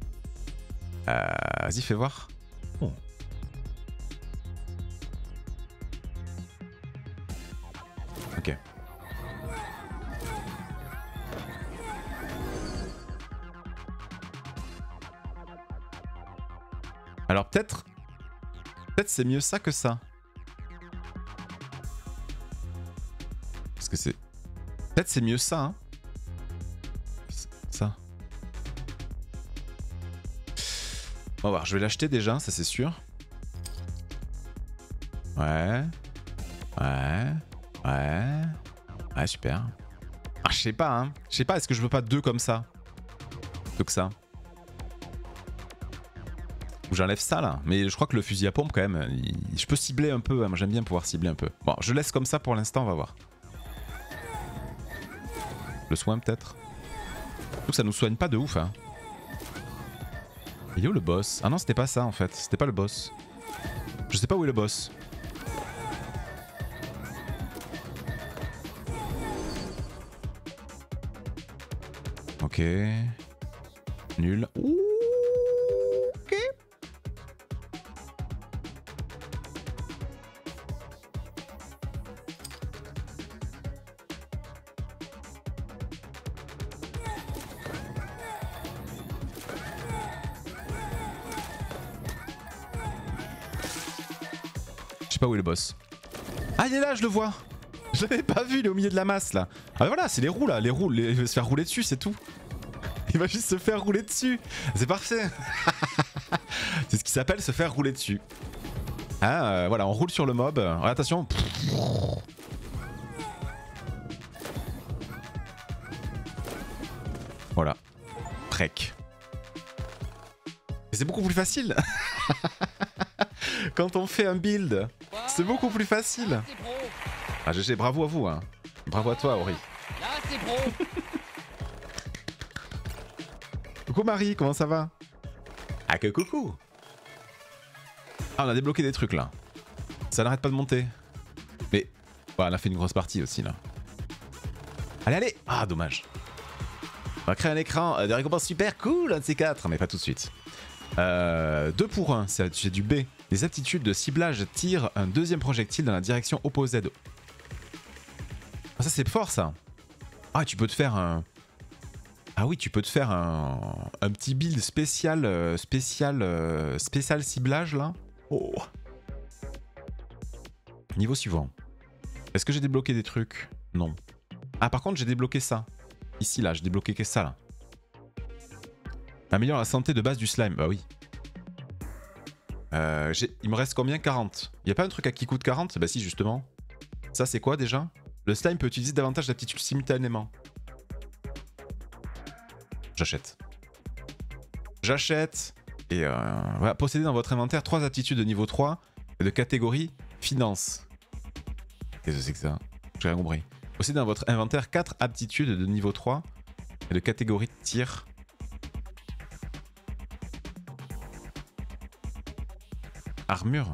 Vas-y, fais voir. Oh. Ok. Alors peut-être c'est mieux ça que ça. Parce que c'est... Peut-être c'est mieux ça, hein. Ça. On va voir, je vais l'acheter déjà, ça c'est sûr. Ouais. Ouais. Ouais. Ouais, super. Ah, je sais pas, hein. Je sais pas, est-ce que je veux pas 2 comme ça? Plutôt que ça. Ou j'enlève ça là. Mais je crois que le fusil à pompe quand même, je peux cibler un peu. Hein. Moi j'aime bien pouvoir cibler un peu. Bon, je laisse comme ça pour l'instant, on va voir. Le soin peut-être. Surtout que ça nous soigne pas de ouf, hein. Il est où le boss? Ah non, c'était pas ça en fait. C'était pas le boss. Je sais pas où est le boss. Ok. Nul. Ouh, ok. sais pas où est le boss. Ah, il est là, je le vois. Je l'avais pas vu, il est au milieu de la masse là. Ah voilà, c'est les roues là, les roues, il va se faire rouler dessus, c'est tout. Il va juste se faire rouler dessus. C'est parfait. C'est ce qui s'appelle se faire rouler dessus. Ah, voilà, on roule sur le mob. Attention. Voilà. Trek. C'est beaucoup plus facile. Quand on fait un build, c'est beaucoup plus facile. Là, c'est pro. Ah GG, bravo à vous. Hein. Bravo à toi, Ori. Là, c'est pro. Coucou Marie, comment ça va? Ah que coucou. Ah, on a débloqué des trucs là. Ça n'arrête pas de monter. Mais, ouais, on a fait une grosse partie aussi là. Allez, allez. Ah, dommage. On va créer un écran, des récompenses super cool, un de ces quatre, mais pas tout de suite. 2 pour 1, c'est du B. Les aptitudes de ciblage tirent un deuxième projectile dans la direction opposée. Ah, ça c'est fort ça. Ah, tu peux te faire un... Ah oui, tu peux te faire un petit build spécial, spécial ciblage là. Oh. Niveau suivant. Est-ce que j'ai débloqué des trucs? Non. Ah, par contre, j'ai débloqué ça. Ici, là, j'ai débloqué que ça, là. Améliore la santé de base du slime. Bah oui. Il me reste combien? 40. Y a pas un truc à qui coûte 40? Bah si, justement. Ça, c'est quoi, déjà? Le slime peut utiliser davantage d'aptitudes simultanément. J'achète. J'achète. Et voilà, possédez dans votre inventaire 3 aptitudes de niveau 3 et de catégorie finance. Qu'est-ce que c'est que ça? J'ai rien compris. Possédez dans votre inventaire 4 aptitudes de niveau 3 et de catégorie tir. Armure.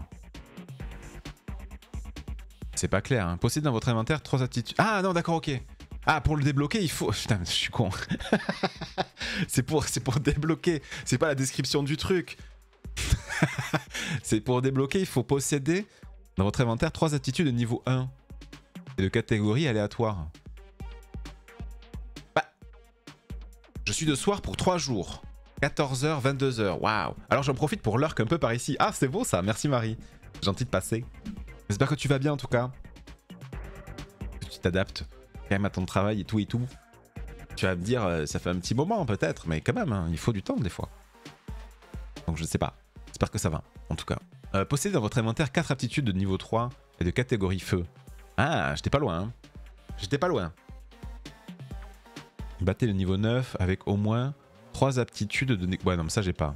C'est pas clair. Hein. Possédez dans votre inventaire 3 aptitudes. Ah non, d'accord, ok. Ah, pour le débloquer, il faut... Putain, je suis con. c'est pour débloquer. C'est pas la description du truc. C'est pour débloquer, il faut posséder dans votre inventaire 3 aptitudes de niveau 1 et de catégorie aléatoire. Bah, je suis de soir pour 3 jours. 14h, 22h. Waouh. Alors j'en profite pour lurk un peu par ici. Ah, c'est beau ça. Merci Marie. Gentil de passer. J'espère que tu vas bien en tout cas. Que tu t'adaptes quand même à ton travail et tout et tout. Tu vas me dire, ça fait un petit moment peut-être, mais quand même, hein, il faut du temps des fois. Donc je ne sais pas. J'espère que ça va, en tout cas. Possédez dans votre inventaire 4 aptitudes de niveau 3 et de catégorie feu. Ah, j'étais pas loin. Hein. J'étais pas loin. Battez le niveau 9 avec au moins 3 aptitudes de... Ouais, non, mais ça j'ai pas.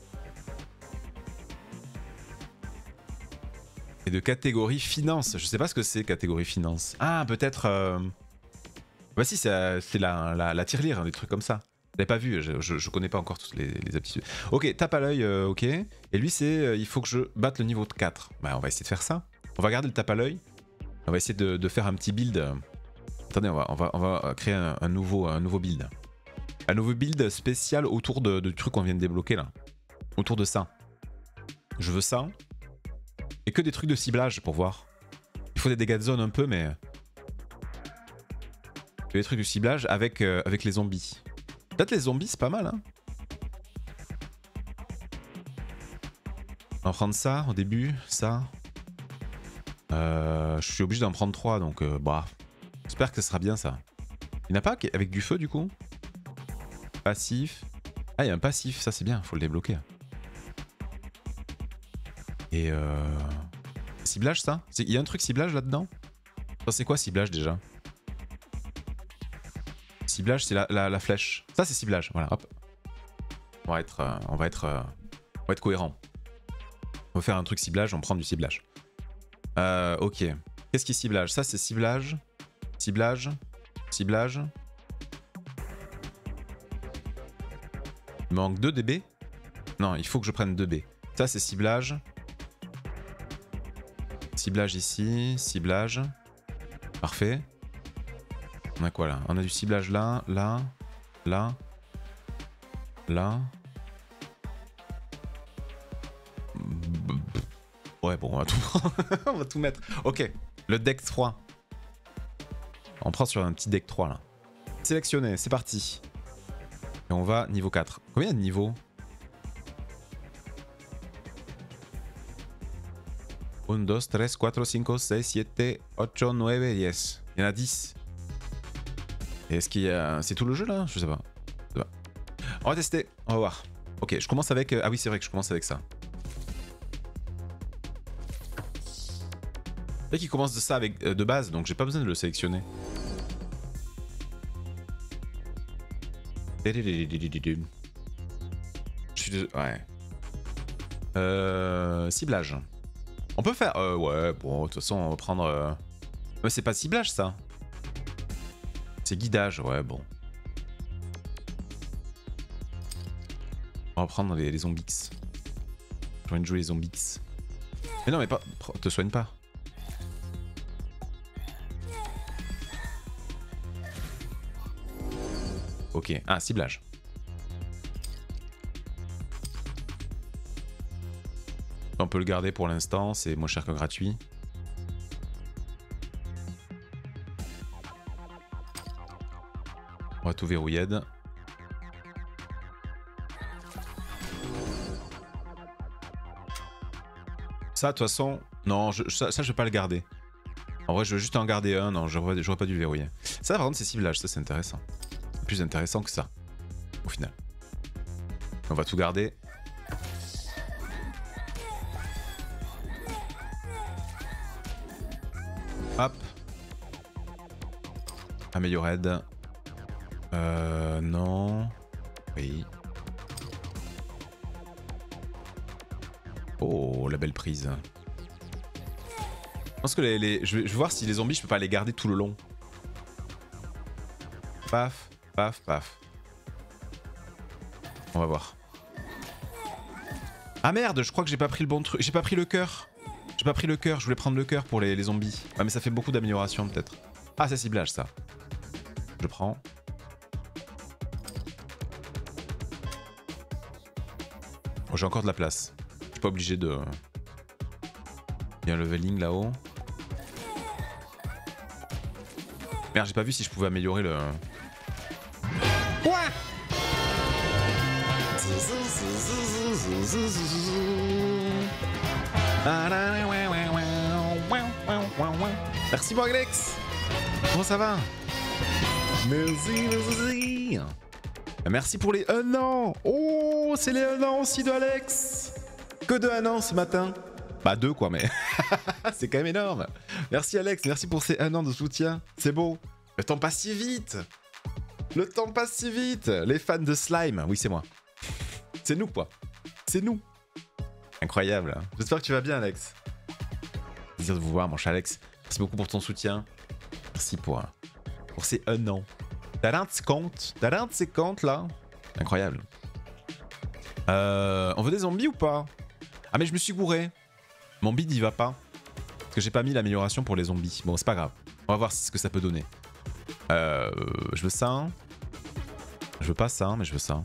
Et de catégorie finance. Je sais pas ce que c'est, catégorie finance. Ah, peut-être... Bah si, c'est la tirelire, des trucs comme ça. Je l'avais pas vu, je connais pas encore toutes les aptitudes. Ok, tape à l'œil, ok. Et lui, c'est il faut que je batte le niveau de 4. Bah, on va essayer de faire ça. On va garder le tape à l'œil. On va essayer de faire un petit build. Attendez, on va créer un nouveau build. Un nouveau build spécial autour du truc qu'on vient de débloquer là. Autour de ça. Je veux ça. Et que des trucs de ciblage pour voir. Il faut des dégâts de zone un peu, mais... des trucs de ciblage avec les zombies. Peut-être les zombies, c'est pas mal, hein. On va prendre ça au début, ça. Je suis obligé d'en prendre 3, donc bah... J'espère que ce sera bien, ça. Il n'y en a pas avec du feu, du coup? Passif. Ah, il y a un passif, ça c'est bien, faut le débloquer. Et ciblage, ça? Il y a un truc ciblage là-dedans? C'est quoi ciblage, déjà? Ciblage, c'est la flèche. Ça, c'est ciblage. Voilà, hop. On va être cohérent. On va faire un truc ciblage, on prend du ciblage. Ok. Qu'est-ce qui est ciblage? Ça, c'est ciblage. Ciblage. Ciblage. Il manque 2 dB. Non, il faut que je prenne 2 B. Ça, c'est ciblage. Ciblage ici. Ciblage. Parfait. On a quoi là? On a du ciblage là, là, là, là. Ouais, bon, on va tout, on va tout mettre. Ok, le deck 3. On prend sur un petit deck 3 là. Sélectionné, c'est parti. Et on va niveau 4. Combien de niveaux? 1, 2, 3, 4, 5, 6, 7, 8, 9, 10. Il y en a 10. Et est-ce qu'il y a... C'est tout le jeu là? Je sais pas. On va tester, on va voir. Ok, je commence avec... Ah oui, c'est vrai que je commence avec ça. C'est vrai qu'il commence de ça avec, de base, donc j'ai pas besoin de le sélectionner. Je suis désolé. Ouais. Ciblage. On peut faire... ouais, bon, de toute façon, on va prendre... Mais c'est pas ciblage, ça. C'est guidage, ouais, bon. On va prendre les zombies. J'ai envie de jouer les zombies. Mais non, mais pas... Te soigne pas. Ok, ah, ciblage. On peut le garder pour l'instant, c'est moins cher que gratuit. On va tout verrouiller. Ça, de toute façon, non, ça je vais pas le garder. En vrai, je veux juste en garder un, non, j'aurais pas dû le verrouiller. Ça, par contre, c'est ciblage, ça c'est intéressant. Plus intéressant que ça, au final. On va tout garder. Hop. Améliored. Non. Oui. Oh, la belle prise. Je pense que je vais voir si les zombies, je peux pas les garder tout le long. Paf, paf, paf. On va voir. Ah merde, je crois que j'ai pas pris le bon truc. J'ai pas pris le cœur. J'ai pas pris le cœur, je voulais prendre le cœur pour les zombies. Ah mais ça fait beaucoup d'amélioration peut-être. Ah c'est ciblage ça. Je prends. Oh, j'ai encore de la place. Je suis pas obligé de... Il y a un leveling là-haut. Merde, j'ai pas vu si je pouvais améliorer le... Ouais. Merci Borglex. Comment ça va? Merci, merci. Merci pour les 1 an. Oh, c'est les 1 an aussi de Alex. Que de 1 an ce matin. Bah 2 quoi, mais c'est quand même énorme. Merci Alex, merci pour ces 1 an de soutien. C'est beau. Le temps passe si vite. Le temps passe si vite. Les fans de slime, oui c'est moi. C'est nous quoi. C'est nous. Incroyable. J'espère que tu vas bien Alex. Plaisir de vous voir mon cher Alex. Merci beaucoup pour ton soutien. Merci pour ces 1 an. T'as l'air de ses comptes. T'as l'air de ses comptes là. Incroyable. On veut des zombies ou pas? Ah mais je me suis gouré. Mon bid il va pas. Parce que j'ai pas mis l'amélioration pour les zombies. Bon c'est pas grave. On va voir ce que ça peut donner. Je veux ça. Je veux pas ça mais je veux ça.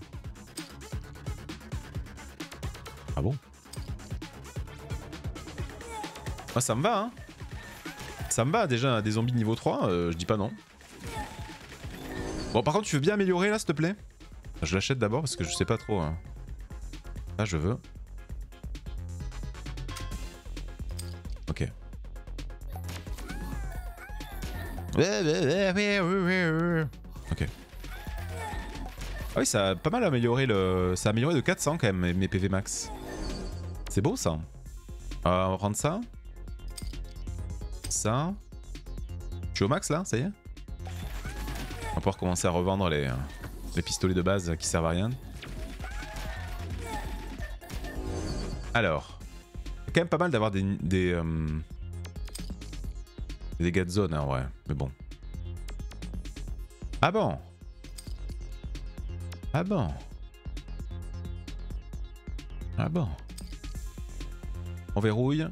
Ah bon? Ah ça me va hein. Ça me va déjà des zombies de niveau 3, je dis pas non. Bon par contre tu veux bien améliorer là s'il te plaît? Je l'achète d'abord parce que je sais pas trop. Hein. Là je veux. Ok. Ok. Ah oui ça a pas mal amélioré le... Ça a amélioré de 400 quand même mes PV max. C'est beau ça. On va prendre ça. Ça. Je suis au max là, ça y est. On va pouvoir commencer à revendre les pistolets de base qui servent à rien. Alors. C'est quand même pas mal d'avoir des dégâts de zone hein, ouais. Mais bon. Ah bon. Ah bon. Ah bon. On verrouille.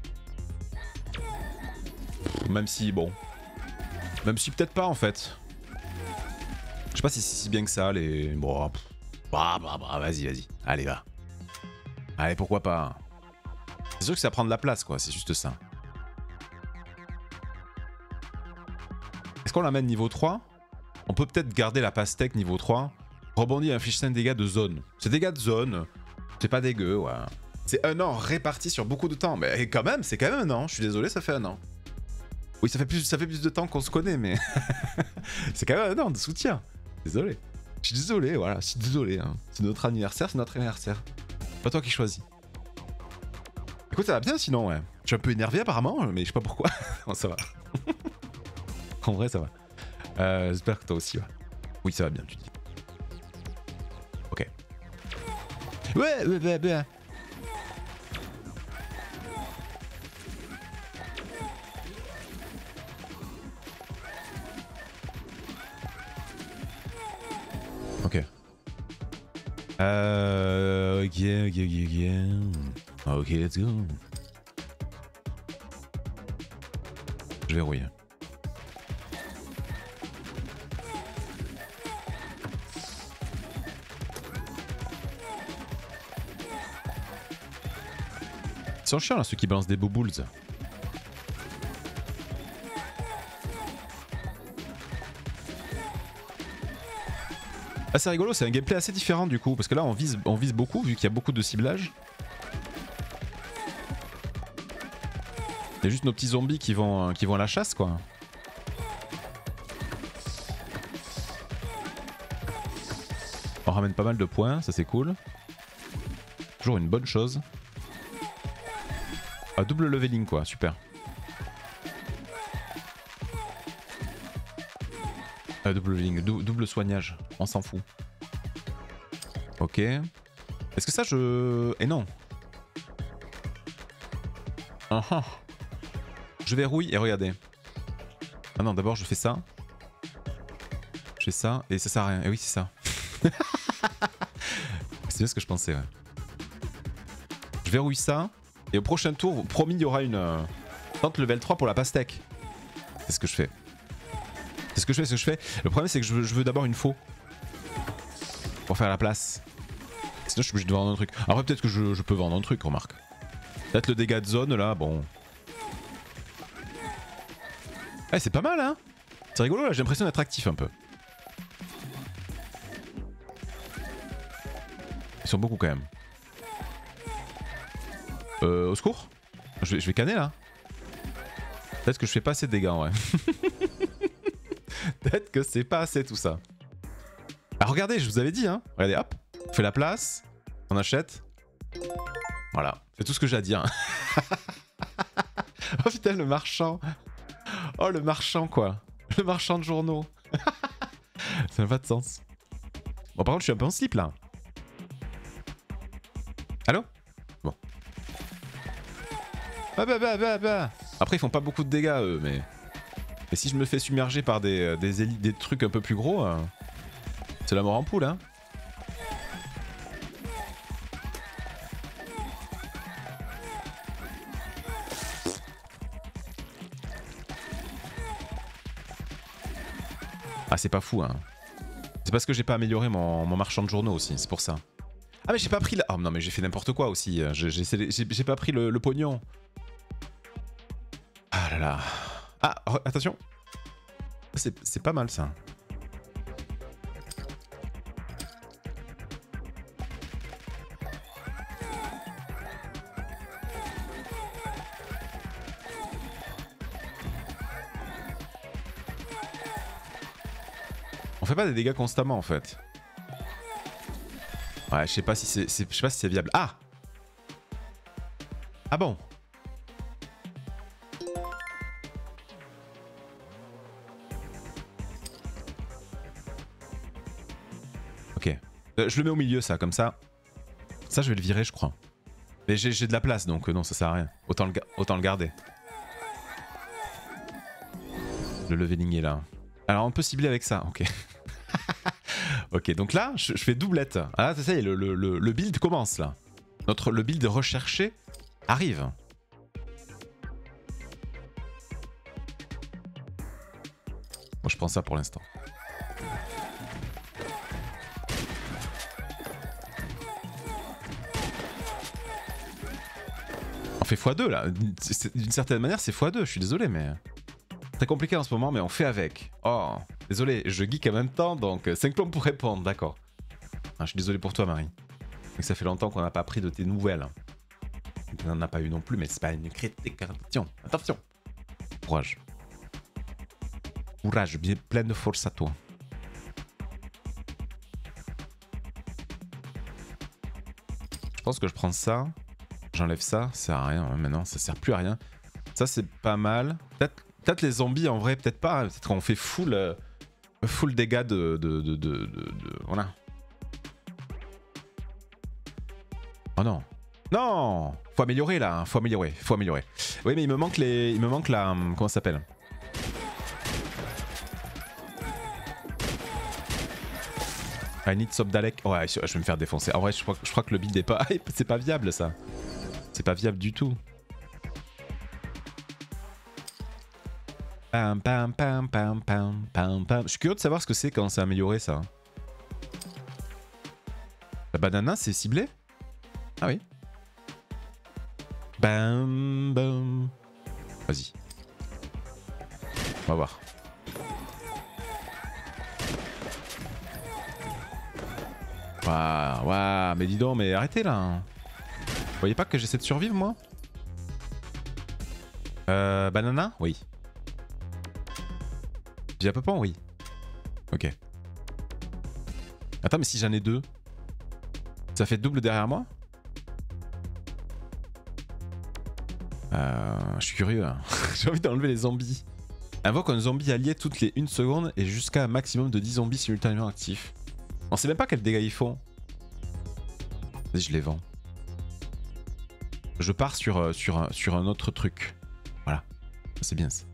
Même si, bon. Même si peut-être pas en fait. Je sais pas si c'est si bien que ça, les... Bon, bah, vas-y, vas-y. Allez, va. Allez, pourquoi pas. C'est sûr que ça prend de la place, quoi. C'est juste ça. Est-ce qu'on l'amène niveau 3? On peut peut-être garder la pastèque niveau 3. Rebondit et inflige 5 dégâts de zone. C'est dégâts de zone. C'est pas dégueu, ouais. C'est un an réparti sur beaucoup de temps. Mais quand même, c'est quand même un an. Je suis désolé, ça fait un an. Oui, ça fait plus de temps qu'on se connaît, mais... c'est quand même un an de soutien. Désolé. Je suis désolé, voilà. Je suis désolé. Hein. C'est notre anniversaire, c'est notre anniversaire. Pas toi qui choisis. Écoute, ça va bien sinon, ouais. Je suis un peu énervé apparemment, mais je sais pas pourquoi. Bon, ça va. En vrai, ça va. J'espère que toi aussi, ouais. Oui, ça va bien, tu dis. Ok. Ouais. Ok. Ok, let's go. Je verrouille. Ils sont chiants là, ceux qui balancent des boboules. Ah, c'est rigolo, c'est un gameplay assez différent du coup, parce que là on vise beaucoup vu qu'il y a beaucoup de ciblage. Il y a juste nos petits zombies qui vont à la chasse quoi. On ramène pas mal de points, ça c'est cool. Toujours une bonne chose. Ah, double leveling quoi, super. Double leveling, double soignage, on s'en fout. Ok. Est-ce que ça je... Eh non. Je verrouille et regardez. Ah non, d'abord je fais ça. Je fais ça et ça sert à rien. Et oui, c'est ça. C'est bien ce que je pensais, ouais. Je verrouille ça. Et au prochain tour, promis, il y aura une tente level 3 pour la pastèque. C'est ce que je fais. C'est ce que je fais. Le problème, c'est que je veux d'abord une faux. Pour faire la place. Sinon, je suis obligé de vendre un truc. Après, peut-être que je peux vendre un truc, remarque. Peut-être le dégât de zone, là, bon. Eh, c'est pas mal, hein. C'est rigolo, là, j'ai l'impression d'être actif un peu. Ils sont beaucoup, quand même. Au secours. Je vais canner, là. Peut-être que je fais pas assez de dégâts, ouais. Peut-être que c'est pas assez, tout ça. Ah, regardez, je vous avais dit, hein. Regardez, hop. On fait la place. On achète. Voilà. C'est tout ce que j'ai à dire. Oh putain, le marchand. Oh, le marchand, quoi. Le marchand de journaux. Ça n'a pas de sens. Bon, par contre, je suis un peu en slip, là. Allô? Bon. Bah. Après, ils font pas beaucoup de dégâts, eux, mais... Et si je me fais submerger par des trucs un peu plus gros, c'est la mort en poule, hein. Ah, c'est pas fou, hein. C'est parce que j'ai pas amélioré mon marchand de journaux aussi, c'est pour ça. Ah, mais j'ai pas pris la... Oh non, mais j'ai fait n'importe quoi aussi. J'ai pas pris le pognon. Ah là là. Ah, attention. C'est pas mal, ça. On fait pas des dégâts constamment, en fait. Ouais, je sais pas si c'est viable. Ah! Ah bon? Ok. Je le mets au milieu, ça, comme ça. Ça, je vais le virer, je crois. Mais j'ai de la place, donc non, ça sert à rien. Autant le garder. Le leveling est là. Alors, on peut cibler avec ça, ok. Ok, donc là, je fais doublette. Ah, ça y est, le build commence, là. Le build recherché arrive. Moi, je prends ça pour l'instant. On fait x2, là. D'une certaine manière, c'est x2, je suis désolé, mais... Très compliqué en ce moment, mais on fait avec. Oh, désolé, je geek en même temps, donc 5 plombs pour répondre, d'accord. Ah, je suis désolé pour toi, Marie. Ça fait longtemps qu'on n'a pas pris de tes nouvelles. tu n'en as pas eu non plus, mais c'est pas une critique. Attention, attention. Courage. Courage, bien pleine de force à toi. Je pense que je prends ça. J'enlève ça, ça sert à rien. Maintenant, ça sert plus à rien. Ça, c'est pas mal. Peut-être les zombies, en vrai, peut-être pas. Peut-être qu'on fait full dégâts voilà. Oh non. Non. Faut améliorer, là. Faut améliorer. Oui, mais il me manque la... Comment ça s'appelle? I need some Dalek. Ouais, je vais me faire défoncer. En vrai, je crois que le build est pas... C'est pas viable, ça. C'est pas viable du tout. Pam, pam, pam, pam, pam, pam, pam. Je suis curieux de savoir ce que c'est quand c'est amélioré, ça. La banana, c'est ciblé? Ah oui. Bam, bam. Vas-y. On va voir. Waouh, mais dis donc, mais arrêtez là. Vous voyez pas que j'essaie de survivre, moi? Banana? Oui. J'ai un peu pas, oui. Ok. Attends, mais si j'en ai deux, ça fait double derrière moi? Je suis curieux. Hein. J'ai envie d'enlever les zombies. Invoque un zombie allié toutes les 1 seconde et jusqu'à un maximum de 10 zombies simultanément actifs. On sait même pas quel dégâts ils font. Vas-y, je les vends. Je pars sur un autre truc. Voilà. C'est bien ça.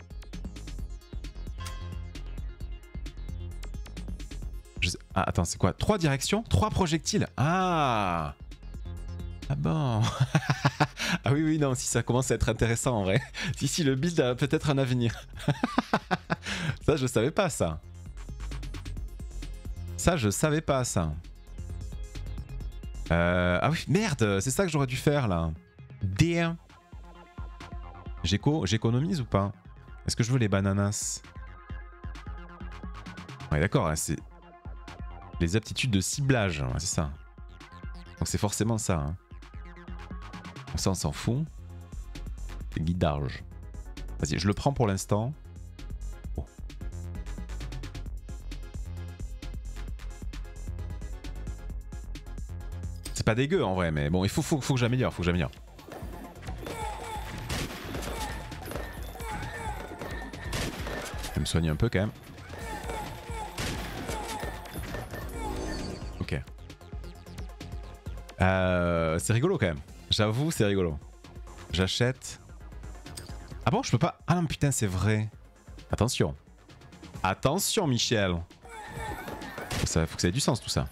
Ah, attends, c'est quoi? 3 directions? 3 projectiles? Ah! Ah bon. Ah oui, non, si ça commence à être intéressant en vrai. Si, le build a peut-être un avenir. Ça, je savais pas, ça. Ça, je savais pas, ça. Ah oui, merde, c'est ça que j'aurais dû faire, là. Damn. J'économise ou pas? Est-ce que je veux les bananas? Ouais, d'accord, hein, c'est... Les aptitudes de ciblage, ouais, c'est ça. Donc c'est forcément ça. Hein. Donc ça, on s'en fout. Guidage. Vas-y, je le prends pour l'instant. Oh. C'est pas dégueu en vrai, mais bon, il faut que j'améliore, Je vais me soigner un peu quand même. Ok. C'est rigolo quand même. J'avoue, c'est rigolo. J'achète. Ah bon, je peux pas... Ah non, putain, c'est vrai. Attention. Attention, Michel. Faut que ça ait du sens, tout ça.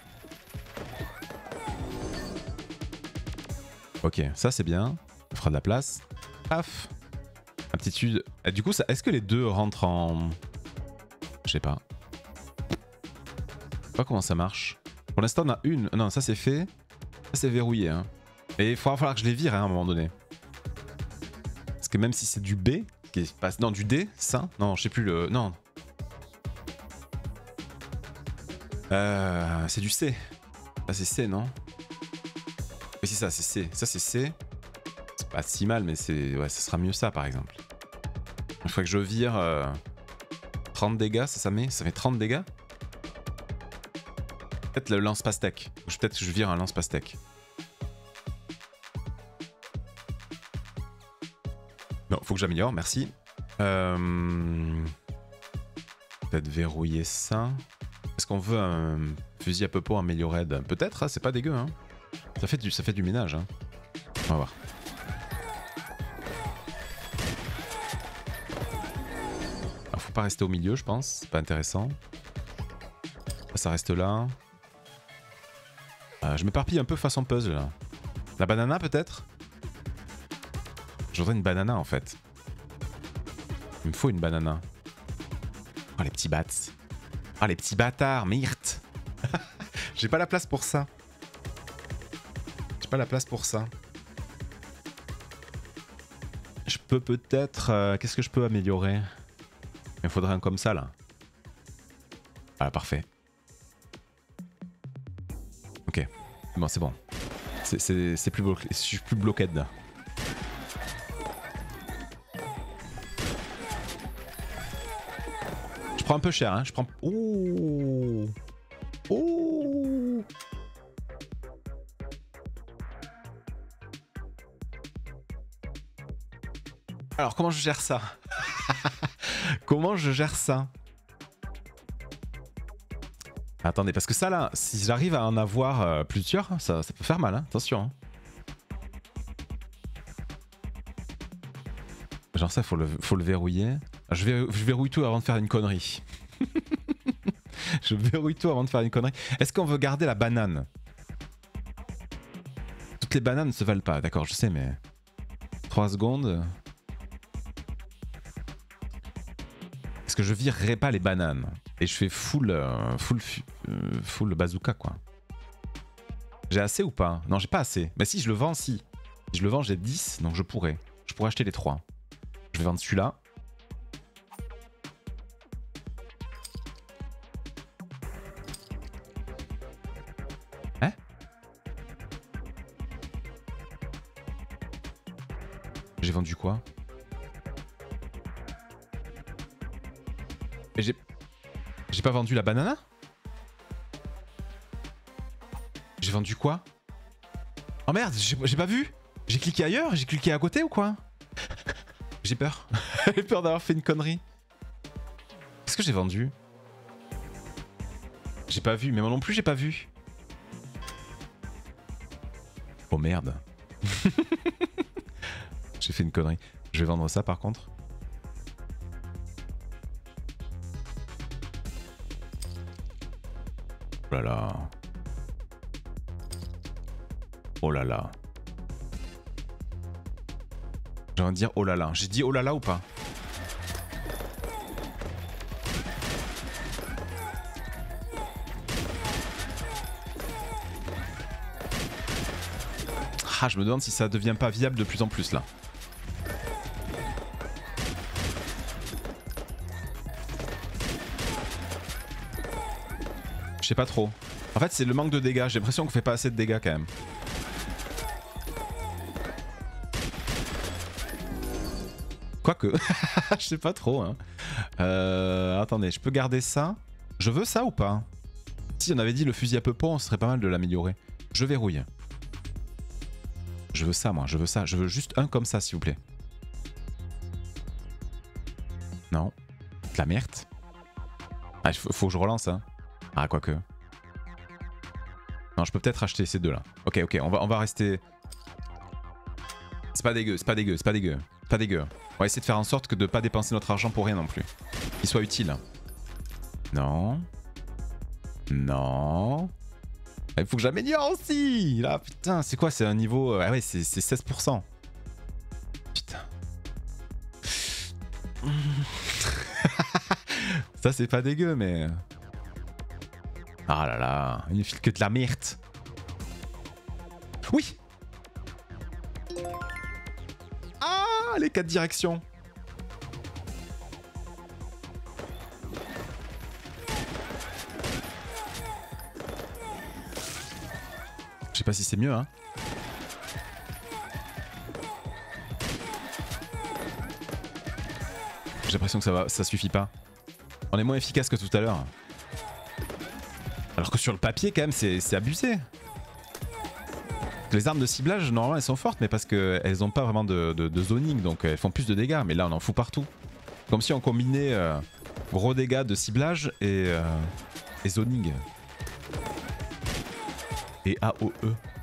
Ok, ça c'est bien. Ça fera de la place. Paf. Aptitude. Et du coup, est-ce que les deux rentrent en... Je sais pas. Je sais pas comment ça marche. Pour l'instant, on a une. Non, ça c'est fait. Ça c'est verrouillé. Hein. Et il va falloir que je les vire hein, à un moment donné. Parce que même si c'est du B, qui est pas... non, du D, ça. Non, je sais plus le. Non. C'est du C. Ah, c'est C, non? Oui, c'est ça, c'est C. Ça, c'est C. C'est pas si mal, mais c'est. Ouais, ça sera mieux ça, par exemple. Il faudrait que je vire 30 dégâts, ça fait 30 dégâts. Peut-être le lance-pastèque. Peut-être que je vire un lance-pastèque. Non, faut que j'améliore, merci. Peut-être verrouiller ça. Est-ce qu'on veut un fusil à pepo amélioré? Peut-être, hein, c'est pas dégueu. Hein. Ça fait du ménage. Hein. On va voir. Alors, faut pas rester au milieu, je pense. C'est pas intéressant. Ça reste là. Je m'éparpille un peu façon puzzle là. La banana peut-être? Je voudrais une banana en fait. Il me faut une banana. Oh les petits bats. Oh les petits bâtards, myrte. J'ai pas la place pour ça. Je peux peut-être... Qu'est-ce que je peux améliorer? Il me faudrait un comme ça là. Ah parfait. Ok. Bon c'est bon. C'est plus bloqué. Je suis plus bloqué dedans. prends un peu cher, hein. Je prends... Oh. Oh. Alors, comment je gère ça? Comment je gère ça? Attendez, parce que ça là, si j'arrive à en avoir plusieurs, ça peut faire mal, hein. Attention. Hein. Genre ça, faut le verrouiller. Je verrouille tout avant de faire une connerie. Je verrouille tout avant de faire une connerie. Est-ce qu'on veut garder la banane? Toutes les bananes ne se valent pas, d'accord, je sais, mais... 3 secondes... Est-ce que je virerai pas les bananes? Et je fais full bazooka, quoi. J'ai assez ou pas? Non, j'ai pas assez. Mais si, je le vends, si. Si je le vends, j'ai 10, donc je pourrais. Je pourrais acheter les 3. Je vais vendre celui-là. Hein? J'ai vendu quoi? Mais j'ai pas vendu la banana? J'ai vendu quoi? Oh merde, j'ai pas vu? J'ai cliqué ailleurs? J'ai cliqué à côté ou quoi? J'ai peur. J'ai peur d'avoir fait une connerie. Qu'est-ce que j'ai vendu? J'ai pas vu, mais moi non plus j'ai pas vu. Oh merde. J'ai fait une connerie. Je vais vendre ça par contre. Oh là là. Oh là là. J'ai envie de dire oh là là. J'ai dit oh là là ou pas? Ah, je me demande si ça devient pas viable de plus en plus là. Je sais pas trop. En fait, c'est le manque de dégâts. J'ai l'impression qu'on fait pas assez de dégâts quand même. Quoique. Je sais pas trop. Hein. Attendez, je peux garder ça. Je veux ça ou pas? Si on avait dit le fusil à peupon, ce serait pas mal de l'améliorer. Je verrouille. Je veux ça, moi. Je veux ça. Je veux juste un comme ça, s'il vous plaît. Non. De la merde. Ah, faut que je relance, hein. Ah, quoique. Non, je peux peut-être acheter ces deux-là. Ok, ok, on va rester... C'est pas dégueu, c'est pas dégueu, c'est pas dégueu. Pas dégueu. On va essayer de faire en sorte que de pas dépenser notre argent pour rien non plus. Qu'il soit utile. Non. Non. Il faut que j'améliore aussi. Là, putain, c'est quoi? C'est un niveau... Ah ouais, c'est 16%. Putain. Ça, c'est pas dégueu, mais... Ah là là, il ne file que de la merde. Oui. Ah, les 4 directions. Je sais pas si c'est mieux, hein. J'ai l'impression que ça suffit pas. On est moins efficace que tout à l'heure. Alors que sur le papier, quand même, c'est abusé. Les armes de ciblage, normalement, elles sont fortes, mais parce qu'elles n'ont pas vraiment de zoning, donc elles font plus de dégâts. Mais là, on en fout partout. Comme si on combinait gros dégâts de ciblage et zoning. Et AOE.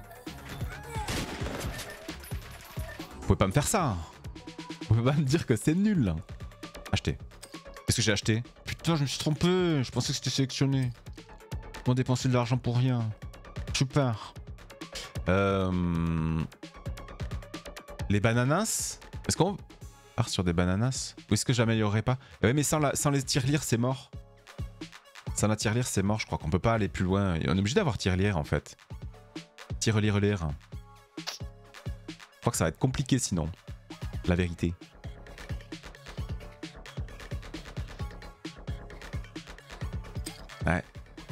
Vous pouvez pas me faire ça. Vous pouvez pas me dire que c'est nul. Acheter. Qu'est-ce que j'ai acheté? Putain, je me suis trompé. Je pensais que c'était sélectionné. On dépenser de l'argent pour rien. Super. Les bananas. Est-ce qu'on part sur des bananas? Ou est-ce que j'améliorerai pas? Ouais, mais sans les tirelires, c'est mort. Sans la tirelire, c'est mort. Je crois qu'on peut pas aller plus loin. On est obligé d'avoir tirelire en fait. Tirelire. Je crois que ça va être compliqué sinon. La vérité. Ouais.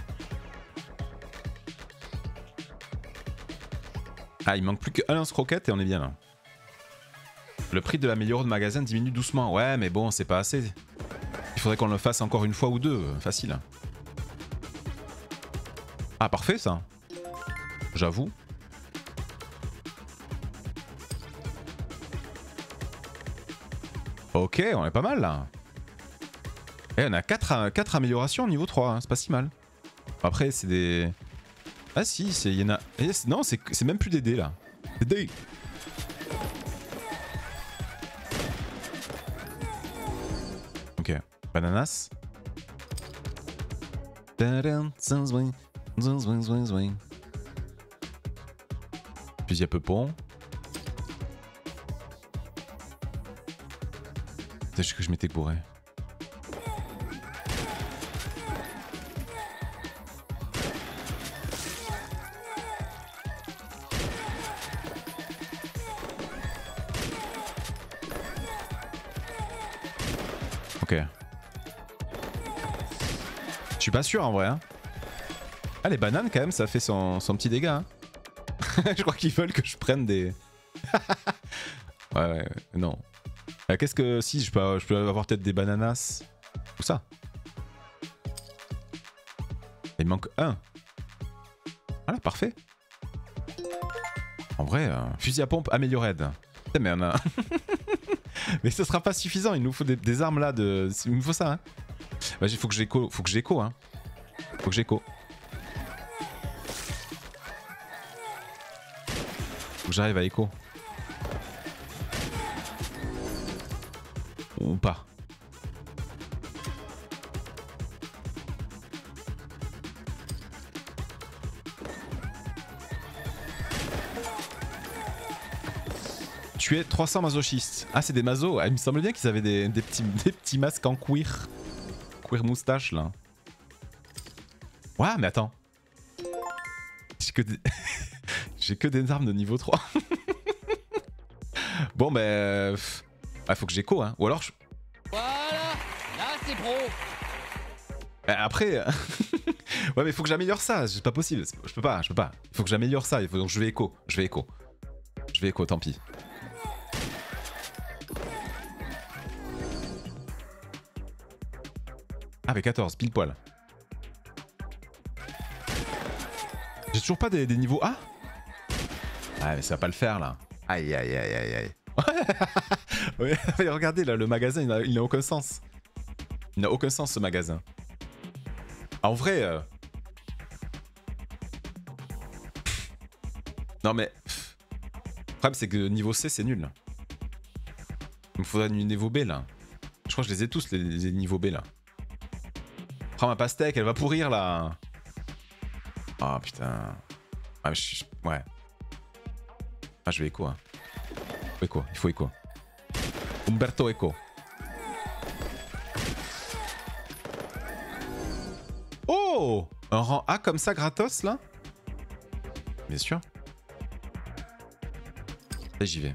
Ah, il manque plus qu'un lance-croquette et on est bien là. Le prix de l'amélioration de magasin diminue doucement. Ouais, mais bon, c'est pas assez. Il faudrait qu'on le fasse encore une fois ou deux, facile. Ah parfait ça. J'avoue. Ok, on est pas mal là. Et on a 4 améliorations au niveau 3, hein, c'est pas si mal. Après c'est des... Ah si, il y en a... Non, c'est même plus des dés là. Des dés. Ok, bananas. Fusil à peupon. C'est que je m'étais bourré. Ok. Je suis pas sûr en vrai. Hein. Ah les bananes quand même ça fait son petit dégât. Hein. Je crois qu'ils veulent que je prenne des... ouais, non. Qu'est-ce que... Si, je peux avoir peut-être des bananas. Où ça? Il manque un. Voilà, parfait. En vrai, fusil à pompe amélioré. Putain, mais on a... mais ce sera pas suffisant, il nous faut des armes là de... Il nous faut ça, hein. Bah, faut que j'écho, hein. Faut que j'écho. Faut que j'arrive à écho. Ou pas. Tuer 300 masochistes. Ah c'est des masos. Ah, il me semble bien qu'ils avaient des petits masques en cuir. Cuir moustache là. Ouais mais attends. J'ai que des... J'ai que des armes de niveau 3. Bon bah... Ah, faut que j'écho hein. Ou alors je... Voilà, là c'est pro. Après... ouais mais faut que j'améliore ça, c'est pas possible. Je peux pas. Il faut que j'améliore ça, donc je vais écho. Je vais écho, tant pis. Ah mais 14, pile poil. J'ai toujours pas des niveaux A. Ah mais ça va pas le faire là. Aïe aïe aïe aïe aïe. Ouais, regardez là, le magasin il n'a aucun sens. Il n'a aucun sens ce magasin. En vrai... Non mais... Le problème c'est que niveau C c'est nul. Il me faudrait du niveau B là. Je crois que je les ai tous les niveaux B là. Prends ma pastèque, elle va pourrir là. Ah putain. Ah, ouais. Ah je vais écho hein. Echo, il faut écho. Umberto Echo. Oh! Un rang A comme ça gratos là? Bien sûr. Et j'y vais.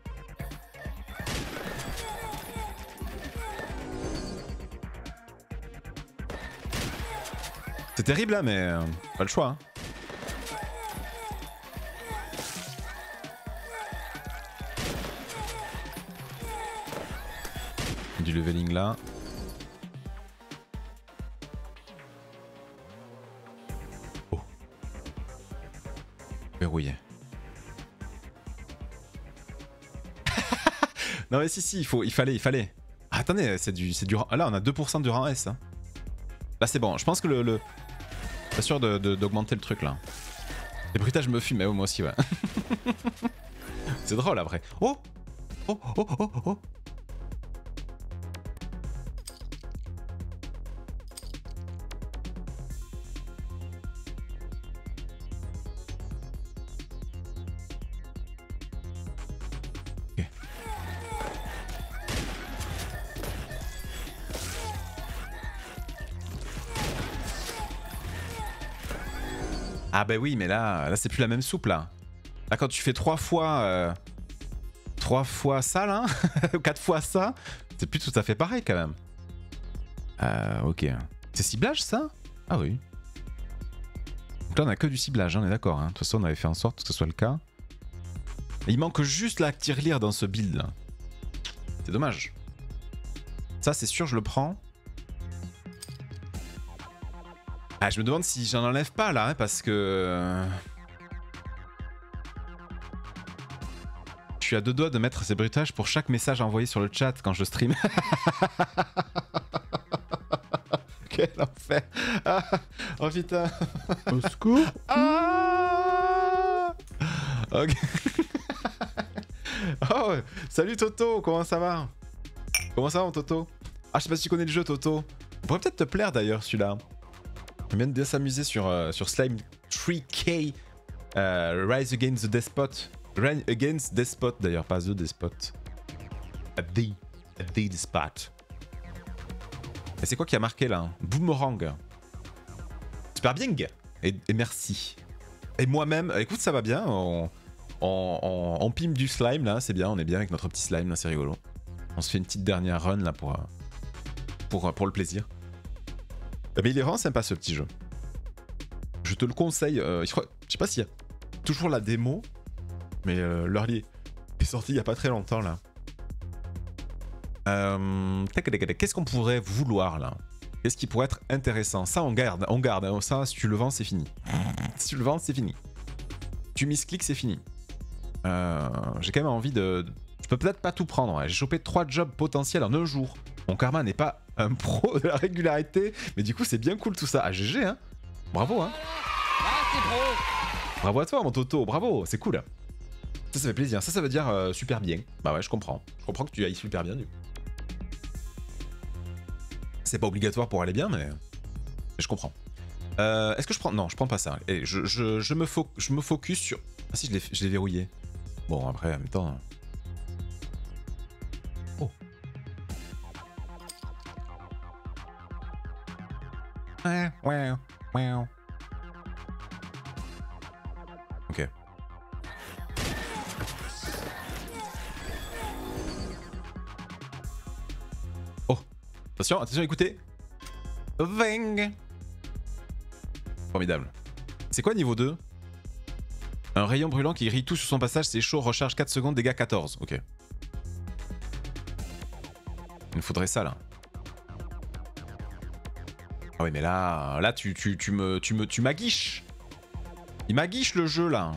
C'est terrible là mais pas le choix hein. Du leveling là. Oh. Verrouillé. Non mais si, il fallait. Ah, attendez, c'est du rang... Ah, là on a 2% du rang S. Hein. Là c'est bon, je pense que le... Pas sûr d'augmenter le truc là. Les bruitages me fument, mais moi aussi ouais. C'est drôle après. Oh. Oh oh oh oh oh. Ah bah oui, mais là c'est plus la même soupe là. Là quand tu fais 3 fois ça là, 4 fois ça, c'est plus tout à fait pareil quand même. Ok. C'est ciblage ça? Ah oui. Donc là on a que du ciblage, hein, on est d'accord. Hein. De toute façon on avait fait en sorte que ce soit le cas. Et il manque juste la tirelire dans ce build là. C'est dommage. Ça c'est sûr je le prends. Ah, je me demande si j'en enlève pas là, hein, parce que... Je suis à deux doigts de mettre ces bruitages pour chaque message envoyé sur le chat quand je stream. Quel enfer. Ah, oh putain. Au secours. Ah ok. Oh, salut Toto, comment ça va? Comment ça va mon Toto? Ah, je sais pas si tu connais le jeu Toto. Il pourrait peut-être te plaire d'ailleurs celui-là. On vient de s'amuser sur Slime 3K Rise Against the Despot. Rise Against Despot d'ailleurs, pas The Despot. The Despot. Et c'est quoi qui a marqué là? Boomerang. Super bien. Et merci. Et moi-même, écoute, ça va bien. On pime du slime là, c'est bien. On est bien avec notre petit slime là, c'est rigolo. On se fait une petite dernière run là pour le plaisir. Mais il est vraiment sympa ce petit jeu. Je te le conseille. Je sais pas s'il y a toujours la démo, mais l'early est sorti il y a pas très longtemps là. Qu'est-ce qu'on pourrait vouloir là? Qu'est-ce qui pourrait être intéressant? Ça on garde. Ça si tu le vends c'est fini. Si tu le vends c'est fini. Tu miscliques c'est fini. J'ai quand même envie de... Je peux peut-être pas tout prendre. Ouais. J'ai chopé 3 jobs potentiels en un jour. Mon karma n'est pas un pro de la régularité, mais du coup c'est bien cool tout ça. Ah GG hein. Bravo hein. Là, c'est pro. Bravo à toi mon Toto, bravo, c'est cool. Ça fait plaisir, ça veut dire super bien. Bah ouais je comprends. Je comprends que tu ailles super bien du coup. C'est pas obligatoire pour aller bien mais je comprends. Est-ce que je prends... Non je prends pas ça. Et je me focus sur... Ah si je l'ai verrouillé. Bon après en même temps... Oh. Ok. Oh. Attention, attention, écoutez. Ving. Formidable. C'est quoi niveau 2? Un rayon brûlant qui grille tout sur son passage, c'est chaud, recharge 4 secondes, dégâts 14. Ok. Il me faudrait ça là. Ah oui mais là tu m'aguiches. Il m'aguiche le jeu là.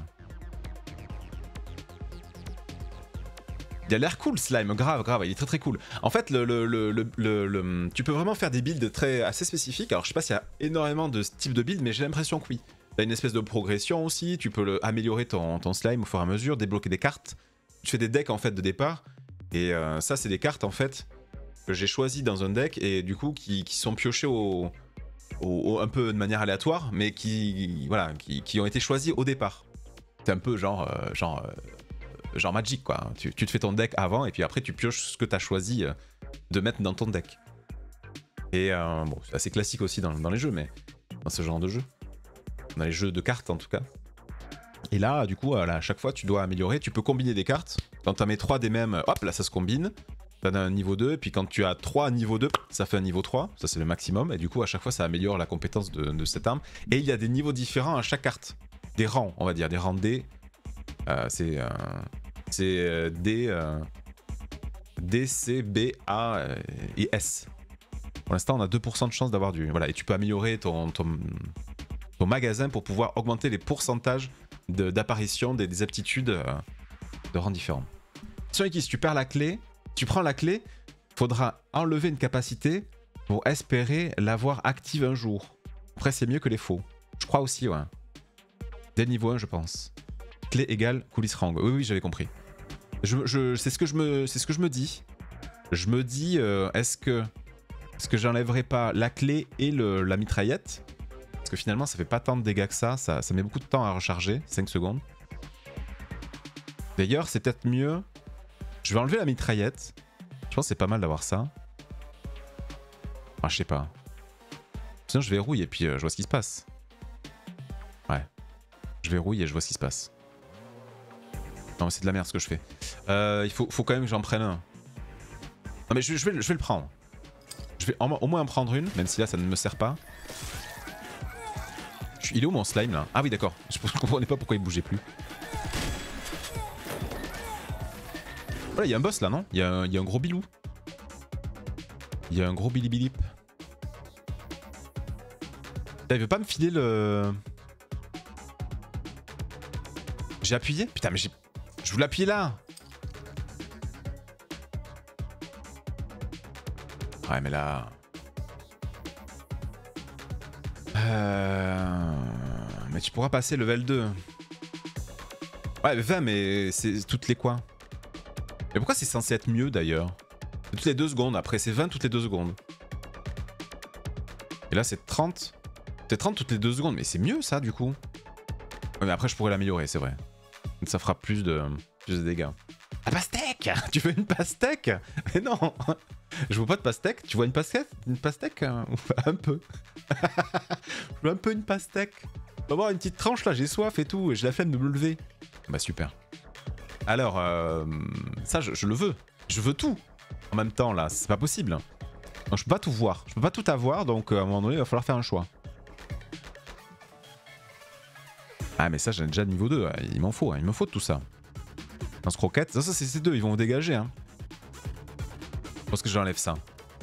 Il a l'air cool slime, grave, il est très très cool. En fait tu peux vraiment faire des builds assez spécifiques. Alors je sais pas s'il y a énormément de ce type de build mais j'ai l'impression que oui. T'as une espèce de progression aussi, tu peux améliorer ton slime au fur et à mesure, débloquer des cartes. Tu fais des decks en fait de départ. Et ça c'est des cartes en fait que j'ai choisies dans un deck et du coup qui sont piochées un peu de manière aléatoire, mais qui ont été choisis au départ. C'est un peu genre Magic quoi. Tu te fais ton deck avant et puis après tu pioches ce que tu as choisi de mettre dans ton deck. Et bon, c'est assez classique aussi dans les jeux, mais dans ce genre de jeu. Dans les jeux de cartes en tout cas. Et là, du coup, à chaque fois tu dois améliorer. Tu peux combiner des cartes. Quand tu en mets 3 des mêmes, hop, là ça se combine. T'en as un niveau 2, et puis quand tu as 3 niveau 2, ça fait un niveau 3, ça c'est le maximum, et du coup à chaque fois ça améliore la compétence de cette arme. Et il y a des niveaux différents à chaque carte. Des rangs, on va dire, des rangs D. C'est D, C, B, A et S. Pour l'instant on a 2% de chance d'avoir du... Voilà, et tu peux améliorer ton magasin pour pouvoir augmenter les pourcentages d'apparition des aptitudes de rangs différents. Sur X, tu perds la clé... Tu prends la clé, faudra enlever une capacité pour espérer l'avoir active un jour. Après, c'est mieux que les faux. Je crois aussi, ouais. Dès le niveau 1, je pense. Clé égale coulisse rang. Oui, j'avais compris. C'est ce que je me dis. Je me dis, est-ce que j'enlèverai pas la clé et la mitraillette? Parce que finalement, ça fait pas tant de dégâts que ça. Ça met beaucoup de temps à recharger, 5 secondes. D'ailleurs, c'est peut-être mieux... Je vais enlever la mitraillette. Je pense que c'est pas mal d'avoir ça. Ah, je sais pas. Sinon, je verrouille et puis je vois ce qui se passe. Ouais. Je verrouille et je vois ce qui se passe. Non, mais c'est de la merde ce que je fais. Il faut quand même que j'en prenne un. Non, mais je vais le prendre. Je vais au moins en prendre une, même si là, ça ne me sert pas. Il est où mon slime là? Ah oui, d'accord. Je comprenais pas pourquoi il bougeait plus. Voilà, il y a un boss là, non? Il y a un gros bilou. Il y a un gros bilibilip. Il veut pas me filer le... J'ai appuyé? Putain mais j'ai... Je voulais appuyer là. Ouais mais là... Mais tu pourras passer level 2. Ouais mais 20 mais c'est toutes les quoi? Mais pourquoi c'est censé être mieux d'ailleurs? Toutes les 2 secondes, après c'est 20 toutes les 2 secondes. Et là c'est 30. C'est 30 toutes les 2 secondes, mais c'est mieux ça du coup. Ouais mais après je pourrais l'améliorer, c'est vrai. Ça fera plus de dégâts. Ah pastèque! Tu veux une pastèque? Mais non! Je veux pas de pastèque. Tu vois une pastèque? Une pastèque? Un peu. Je veux un peu une pastèque. On va avoir une petite tranche là, j'ai soif et tout, et j'ai la flemme de me lever. Bah super. Alors, ça je le veux. Je veux tout. En même temps là, c'est pas possible. Non, je peux pas tout voir. Je peux pas tout avoir, donc à un moment donné, il va falloir faire un choix. Ah mais ça j'en ai déjà niveau 2, il m'en faut, il me faut tout ça. Lance croquette, ça c'est ces deux, ils vont dégager. Hein. Je pense que j'enlève ça.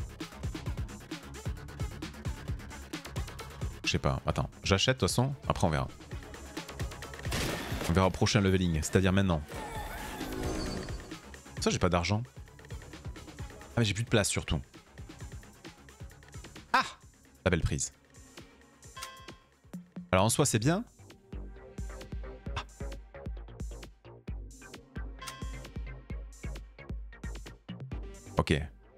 Je sais pas, attends, j'achète de toute façon, après on verra. On verra au prochain leveling, c'est-à-dire maintenant. Ça j'ai pas d'argent. Ah mais j'ai plus de place surtout. Ah! La belle prise. Alors en soi c'est bien. Ok.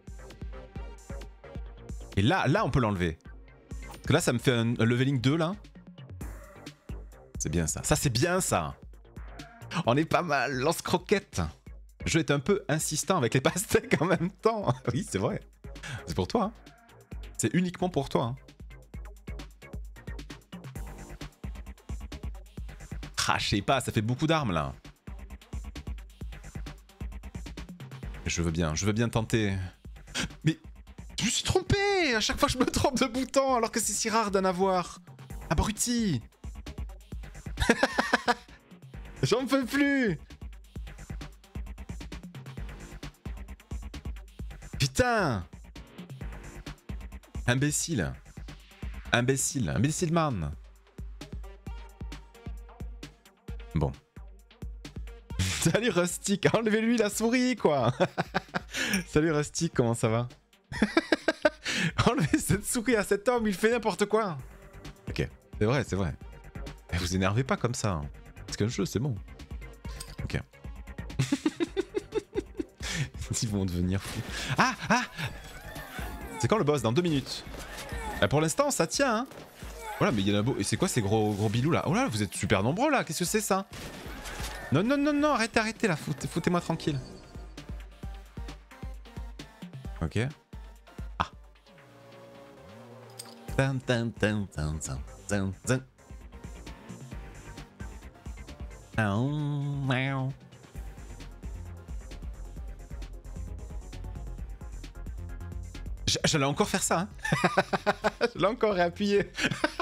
Et là on peut l'enlever. Parce que là, ça me fait un leveling 2, là. C'est bien ça. Ça, c'est bien ça. On est pas mal. Lance-croquette. Le jeu est un peu insistant avec les pastèques en même temps. Oui, c'est vrai. C'est pour toi. Hein. C'est uniquement pour toi. Hein. Ah, je sais pas, ça fait beaucoup d'armes, là. Je veux bien tenter. Mais je me suis trompé. À chaque fois je me trompe de bouton alors que c'est si rare d'en avoir. Abruti. J'en peux plus. Putain. Imbécile. Imbécile. Imbécile man. Bon. Salut Rustic, enlevez-lui la souris quoi. Salut Rustic, comment ça va? Enlevez cette souris à cet homme, il fait n'importe quoi. Ok, c'est vrai, c'est vrai. Mais vous énervez pas comme ça. Hein. Parce qu'un jeu, c'est bon. Ok. Ils vont devenir fous. Ah, ah. C'est quand le boss? Dans 2 minutes. Pour l'instant, ça tient. Hein. Voilà, mais il y en a beau. Et c'est quoi ces gros bilous là? Oh là, vous êtes super nombreux là. Qu'est-ce que c'est ça? Non, non, non, non, arrêtez, arrêtez là. Foutez-moi tranquille. Ok. Ah. J'allais encore faire ça. Hein. J'allais encore réappuyer.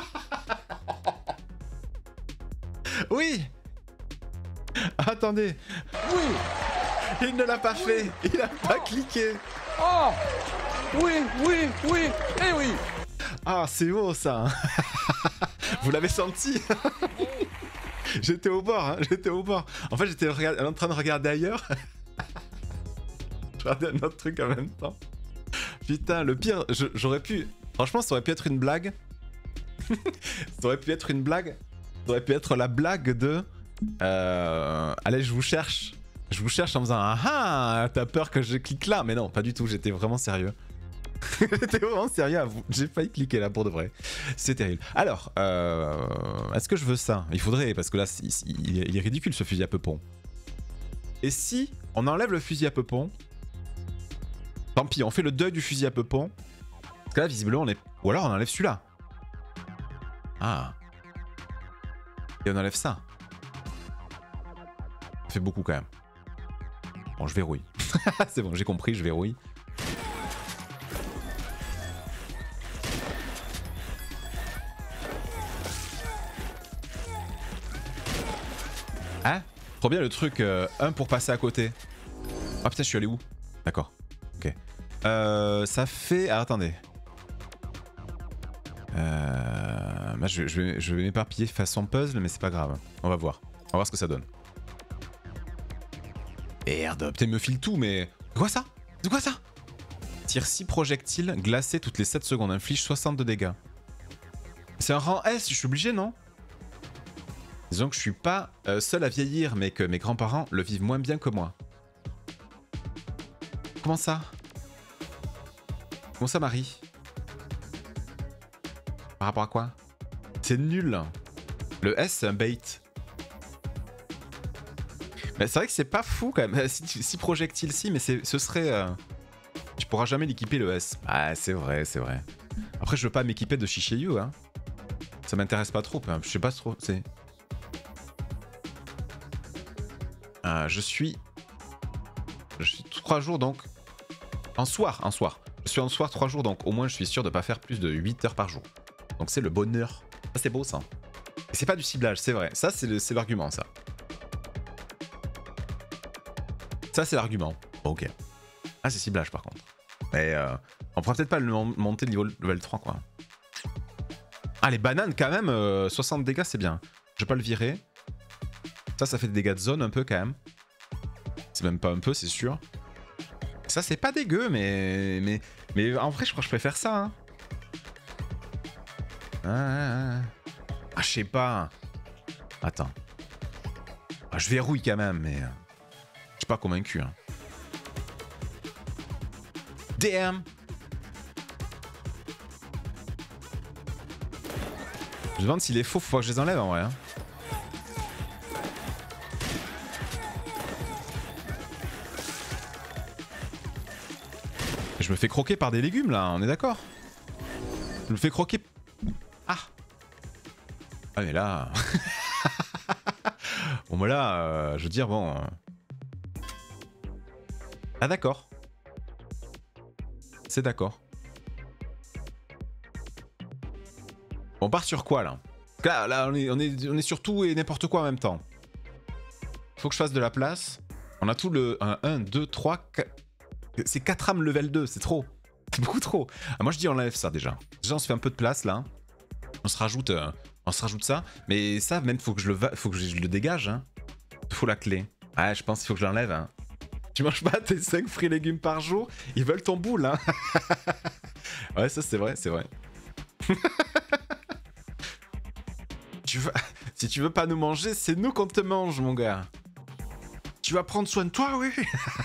Oui. Attendez. Oui. Il ne l'a pas fait. Il a pas cliqué. Oh! Oui, oui, oui, et oui! Ah, c'est beau ça. Vous l'avez senti? J'étais au bord, hein, j'étais au bord. En fait, j'étais en train de regarder ailleurs. Je regardais un autre truc en même temps. Putain, le pire, j'aurais pu... Franchement, ça aurait pu être une blague. Ça aurait pu être une blague. Ça aurait pu être la blague de... allez, je vous cherche. Je vous cherche en faisant ah, t'as peur que je clique là? Mais non, pas du tout, j'étais vraiment sérieux. J'étais vraiment sérieux à vous. J'ai failli cliquer là pour de vrai. C'est terrible. Alors, est-ce que je veux ça? Il faudrait, parce que là, il est ridicule ce fusil à peupon. Et si on enlève le fusil à peupon? Tant pis, on fait le deuil du fusil à peupon. Parce que là, visiblement, on est... Ou alors on enlève celui-là. Ah. Et on enlève ça. Ça fait beaucoup quand même. Bon, je verrouille. C'est bon, j'ai compris, je verrouille. Hein? Trop bien le truc 1 pour passer à côté. Ah putain, je suis allé où? D'accord. Ok. Ça fait... Ah, attendez. Là, je vais m'éparpiller façon puzzle, mais c'est pas grave. On va voir. On va voir ce que ça donne. Merde, putain, il me file tout, mais... De quoi ça? De quoi ça? Tire 6 projectiles glacés toutes les 7 secondes. Inflige 60 de dégâts. C'est un rang S, je suis obligé, non? Disons que je suis pas seul à vieillir, mais que mes grands-parents le vivent moins bien que moi. Comment ça? Comment ça, Marie? Par rapport à quoi? C'est nul. Le S, c'est un bait. Mais c'est vrai que c'est pas fou quand même. Si projectile, si, mais ce serait... Tu pourras jamais l'équiper, le S. Ah, c'est vrai, c'est vrai. Après, je veux pas m'équiper de Shiseiyu, hein. Ça m'intéresse pas trop. Je sais pas trop. C'est... Je suis 3 jours donc. En soir. Je suis en soir 3 jours, donc au moins je suis sûr de pas faire plus de 8 heures par jour. Donc c'est le bonheur. Ça c'est beau ça. Et c'est pas du ciblage, c'est vrai. Ça c'est l'argument ça. Ça c'est l'argument. Ok. Ah c'est ciblage par contre. Mais on pourra peut-être pas le monter de niveau level 3 quoi. Ah les bananes quand même, 60 dégâts c'est bien. Je vais pas le virer. Ça fait des dégâts de zone un peu quand même. C'est même pas un peu, c'est sûr. Ça, c'est pas dégueu, mais en vrai, je crois que je préfère ça. Hein. Ah, je sais pas. Attends. Ah, je verrouille quand même, mais... Je suis pas convaincu. Hein. Damn! Je me demande s'il est faux, faut que je les enlève en vrai. Hein. Je me fais croquer par des légumes là, on est d'accord? Je me fais croquer... Ah! Ah mais là... bon bah là, je veux dire, bon... Ah d'accord. C'est d'accord. On part sur quoi là? Là on est sur tout et n'importe quoi en même temps. Faut que je fasse de la place. On a tout le 1, 2, 3, 4... C'est 4 âmes level 2, c'est trop. C'est beaucoup trop. Ah, moi je dis on enlève ça déjà. Déjà on se fait un peu de place là. On se rajoute ça. Mais ça même faut que je le dégage. Hein. Il faut la clé. Ah je pense qu'il faut que je l'enlève. Hein. Tu manges pas tes 5 fruits et légumes par jour, ils veulent ton boule. Hein. Ouais ça c'est vrai, c'est vrai. Si tu veux pas nous manger, c'est nous qu'on te mange mon gars. Tu vas prendre soin de toi, oui.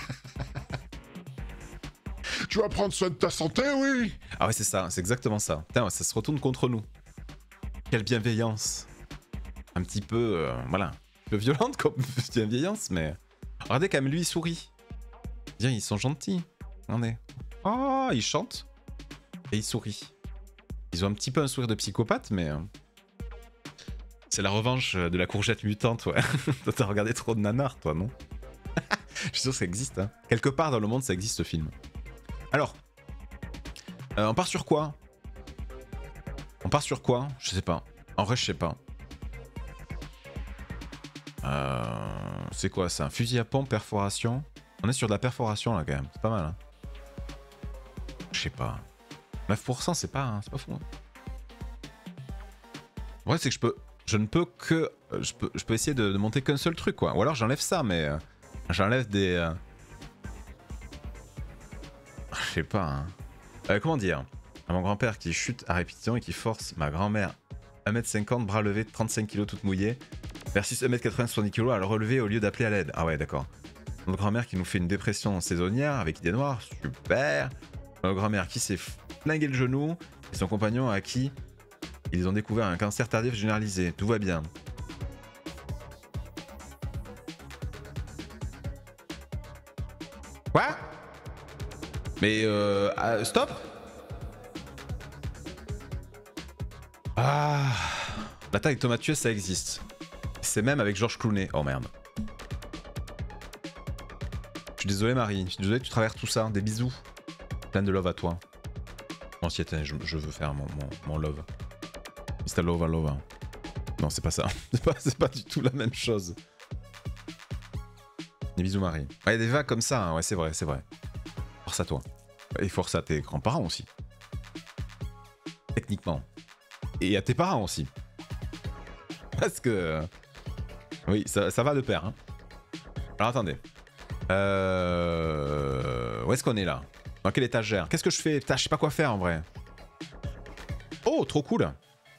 Tu vas prendre soin de ta santé, oui. Ah ouais, c'est ça, c'est exactement ça. Putain, ça se retourne contre nous. Quelle bienveillance. Un petit peu, voilà, un peu violente comme bienveillance, mais... Regardez quand même, lui, il sourit. Bien, ils sont gentils. Regardez. Oh, ils chantent. Et ils sourient. Ils ont un petit peu un sourire de psychopathe, mais... C'est la revanche de la courgette mutante, ouais. Toi, t'as regardé trop de nanars, toi, non? Je suis sûr que ça existe, hein. Quelque part dans le monde, ça existe, ce film. Alors, on part sur quoi? On part sur quoi? Je sais pas. En vrai, je sais pas. C'est quoi ça? Un fusil à pompe, perforation. On est sur de la perforation là quand même. C'est pas mal. Hein. Je sais pas. 9%, c'est pas fou. Hein. Ouais, c'est que je ne peux que... Je peux essayer de monter qu'un seul truc quoi. Ou alors j'enlève ça, mais... j'enlève des... Je sais pas. Hein. Comment dire? À mon grand-père qui chute à répétition et qui force ma grand-mère 1m50, bras levés, 35 kg toute mouillée, versus 1m80, 70 kg à le relever au lieu d'appeler à l'aide. Ah ouais, d'accord. Notre grand-mère qui nous fait une dépression saisonnière avec idée noire, super. Notre grand-mère qui s'est flingué le genou et son compagnon à qui ils ont découvert un cancer tardif généralisé. Tout va bien. Quoi? Mais stop. Ah, l'attaque tomatueuse ça existe. C'est même avec Georges Clooney. Oh merde. Je suis désolé Marie, je suis désolé que tu traverses tout ça. Des bisous. Plein de love à toi. Bon si attends, je veux faire mon love. Mr. Love à love. Non c'est pas ça. C'est pas du tout la même chose. Des bisous Marie. Ouais, des vagues comme ça, hein. Ouais c'est vrai, c'est vrai. Force à toi. Et force à tes grands-parents aussi. Techniquement. et à tes parents aussi. Parce que... oui, ça va de pair. Hein. Alors attendez. Où est-ce qu'on est là? Dans quelle étagère? Qu'est-ce que je fais? Putain, je sais pas quoi faire en vrai. Oh, trop cool.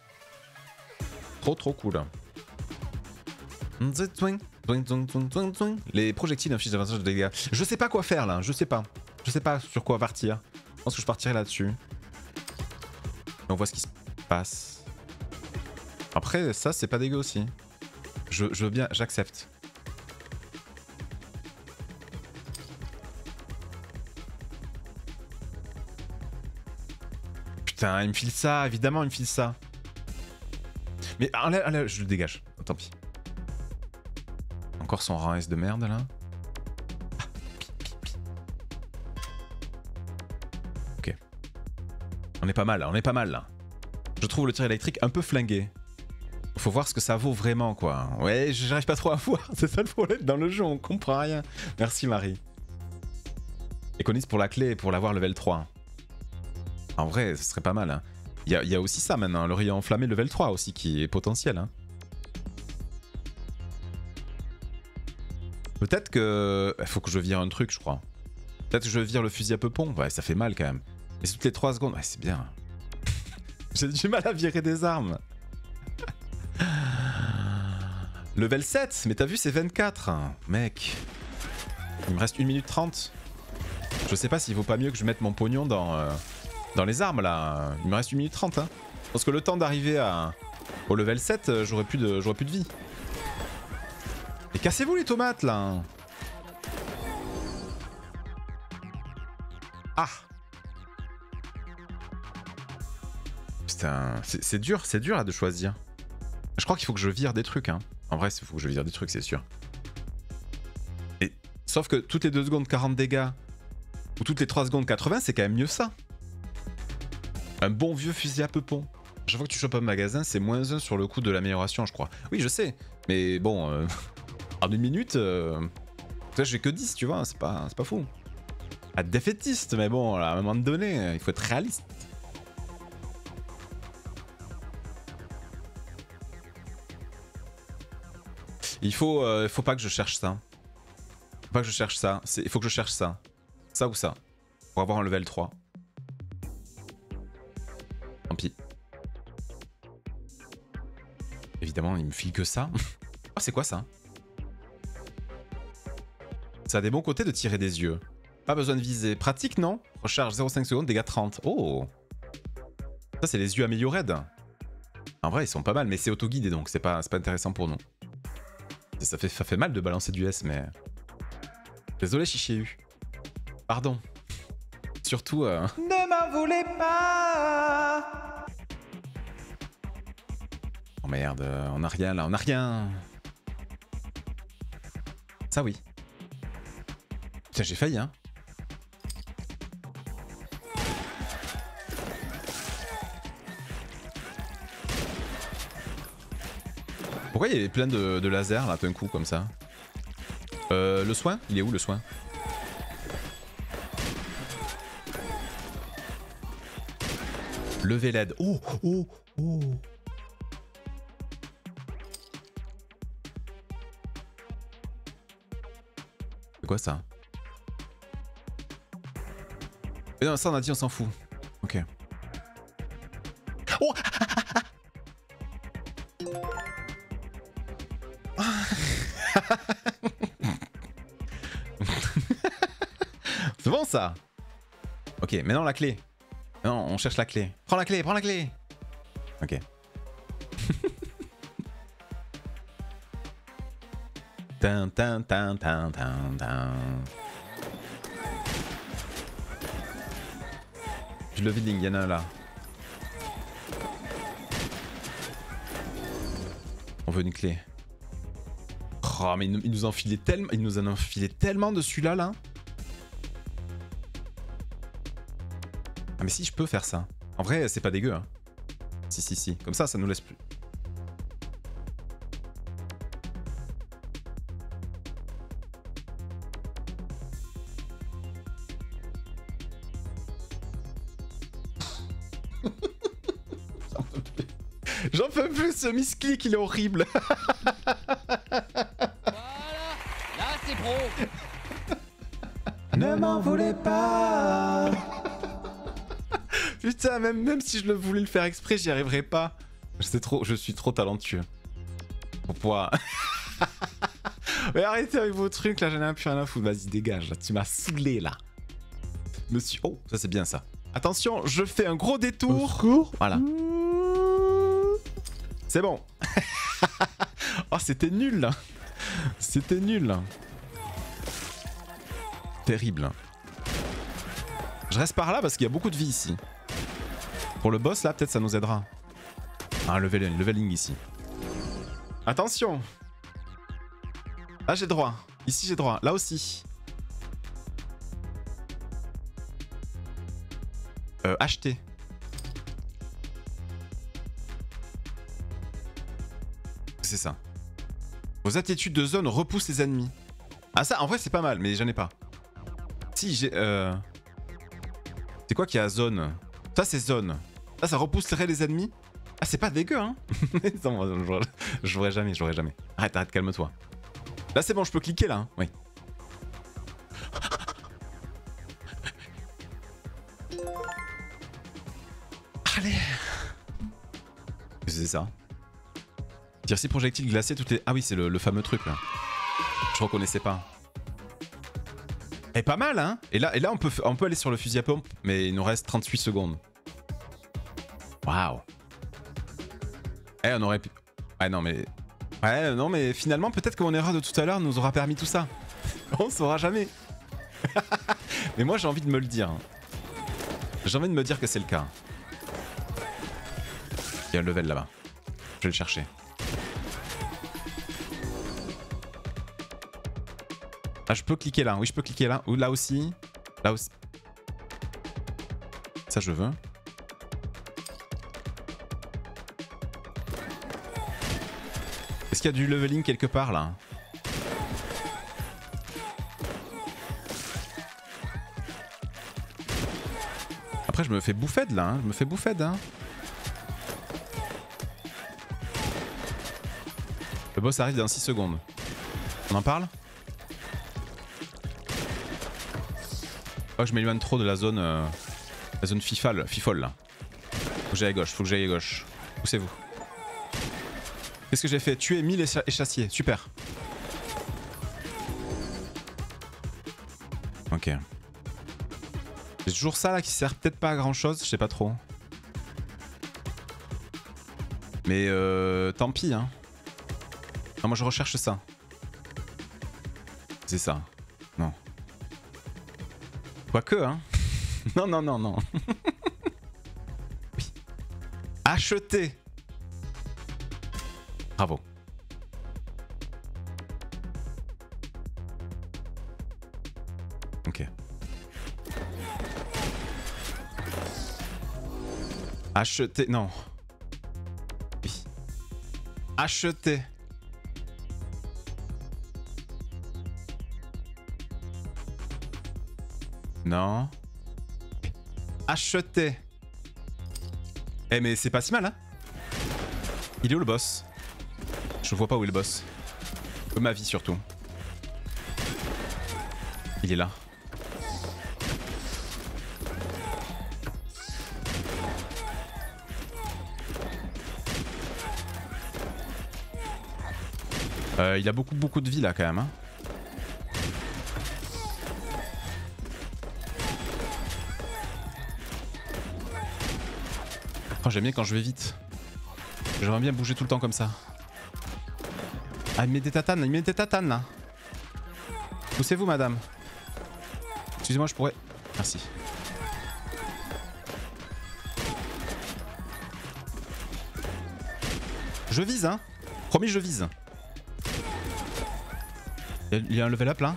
Trop cool. Les projectiles infligent davantage de dégâts. Je sais pas quoi faire là, je sais pas. Je sais pas sur quoi partir. Je pense que je partirai là-dessus. On voit ce qui se passe. Après, ça, c'est pas dégueu aussi. Je veux bien, j'accepte. Putain, il me file ça, évidemment, il me file ça. Mais allez, je le dégage. Tant pis. Encore son rang S de merde là. Ok. On est pas mal là, on est pas mal là. Je trouve le tir électrique un peu flingué. Faut voir ce que ça vaut vraiment quoi. Ouais, j'arrive pas trop à voir, c'est ça le problème dans le jeu, on comprend rien. Merci Marie. Éconise pour la clé pour l'avoir level 3. En vrai, ce serait pas mal. Hein. Il y a aussi ça maintenant, le rayon enflammé level 3 aussi qui est potentiel. Hein. Peut-être que... il faut que je vire un truc, je crois. Peut-être que je vire le fusil à peupon. Ouais, ça fait mal quand même. Et toutes les 3 secondes... ouais, c'est bien. J'ai du mal à virer des armes. Level 7. Mais t'as vu, c'est 24. Mec. Il me reste 1 minute 30. Je sais pas s'il vaut pas mieux que je mette mon pognon dans les armes, là. Il me reste 1 minute 30. Hein. Parce que le temps d'arriver au level 7, j'aurais plus de vie. Et cassez-vous les tomates là. Ah. Putain, c'est dur là de choisir. Je crois qu'il faut que je vire des trucs. Hein. En vrai, il faut que je vire des trucs, c'est sûr. Et, sauf que toutes les 2 secondes 40 dégâts, ou toutes les 3 secondes 80, c'est quand même mieux ça. Un bon vieux fusil à peupon. Chaque fois que tu chopes un magasin, c'est moins 1 sur le coup de l'amélioration, je crois. Oui, je sais. Mais bon... en 1 minute, j'ai que 10, tu vois, c'est pas fou. À défaitiste, mais bon, à un moment donné, il faut être réaliste. Il faut pas que je cherche ça. Faut pas que je cherche ça. Il faut que je cherche ça. Ça ou ça. Pour avoir un level 3. Tant pis. Évidemment, il me file que ça. Ah, c'est quoi ça? Ça a des bons côtés de tirer des yeux. Pas besoin de viser. Pratique, non? Recharge 0,5 secondes, dégâts 30. Oh! Ça, c'est les yeux améliorés. En vrai, ils sont pas mal, mais c'est auto-guidé, donc c'est pas intéressant pour nous. Ça fait mal de balancer du S, mais... Désolé, Chichéu. Pardon. Surtout... Ne m'en voulez pas! Oh merde, on a rien là, on a rien. Ça oui. Tiens, j'ai failli, hein. Pourquoi il y avait plein de lasers là d'un coup comme ça? Le soin? Il est où le soin? Lever l'aide. Oh, oh, oh. C'est quoi ça? Mais non, ça on a dit on s'en fout. Ok. Oh. C'est bon ça. Ok, maintenant la clé. Non, on cherche la clé. Prends la clé, prends la clé. Ok. Tin, tin, tin, tin, tin, tin. Je le viding, il y en a un là. On veut une clé. Oh, mais il nous en filait tellement, il nous en a enfilé tellement de celui-là là. Ah mais si, je peux faire ça. En vrai, c'est pas dégueu. Hein. Si, si, si. Comme ça nous laisse plus. J'en peux plus, ce misclick, il est horrible. Voilà, là c'est pro. Ne m'en voulez pas. Putain, même si je le voulais le faire exprès, j'y arriverais pas. Je suis trop talentueux. Pour pouvoir... Mais arrêtez avec vos trucs, là, j'en ai plus rien à foutre. Vas-y, dégage, là, tu m'as saoulé, là. Monsieur... Oh, ça c'est bien, ça. Attention, je fais un gros détour. Au secours. Voilà. C'est bon. Oh, c'était nul, là. C'était nul. Terrible. Je reste par là parce qu'il y a beaucoup de vie ici. Pour le boss, là, peut-être ça nous aidera. Ah, leveling ici. Attention. Là, j'ai droit. Ici, j'ai droit. Là aussi. Acheter. C'est ça. Vos attitudes de zone repoussent les ennemis. Ah ça, en vrai, c'est pas mal, mais j'en ai pas. Si, j'ai... C'est quoi qui a zone? Ça, c'est zone. Ça repousserait les ennemis? Ah, c'est pas dégueu, hein. Non, je jouerai jamais, je jouerai jamais. Arrête, calme-toi. Là, c'est bon, je peux cliquer, là. Hein. Oui. Allez. C'est ça. Tir-ci projectile glacé, toutes les... Ah oui, c'est le fameux truc, là. Je reconnaissais pas. Et pas mal, hein. Et là on peut aller sur le fusil à pompe, mais il nous reste 38 secondes. Waouh. Eh, on aurait pu... Ouais, non, mais... Ouais, non, mais finalement, peut-être que mon erreur de tout à l'heure nous aura permis tout ça. On saura jamais. Mais moi, j'ai envie de me le dire. J'ai envie de me dire que c'est le cas. Il y a un level là-bas. Je vais le chercher. Ah, je peux cliquer là. Oui, je peux cliquer là. Ou là aussi. Là aussi. Ça, je veux. Est-ce qu'il y a du leveling quelque part là? Après, je me fais bouffer de là. Hein. Je me fais bouffer de. Hein. Le boss arrive dans 6 secondes. On en parle? Oh, je m'éloigne trop de la zone fifole là. Faut que j'aille à gauche, faut que j'aille à gauche. Poussez-vous. Qu'est-ce que j'ai fait? Tuer 1000 échassiers, super. Ok. J'ai toujours ça là qui sert peut-être pas à grand chose, je sais pas trop. Mais tant pis hein. Non, moi je recherche ça. C'est ça. Non. Quoique, hein. Non, non, non, non. Oui. Acheter. Bravo. Ok. Acheter. Non. Oui. Acheter. Non. Acheter. Eh mais c'est pas si mal hein. Il est où le boss? Je vois pas où est le boss. Ma vie surtout. Il est là. Il a beaucoup de vie là quand même hein. Oh, j'aime bien quand je vais vite. J'aimerais bien bouger tout le temps comme ça. Ah, il met des tatanes, là. Poussez-vous, madame. Excusez-moi, je pourrais... Merci. Je vise, hein. Promis, je vise. Il y a un level up, là.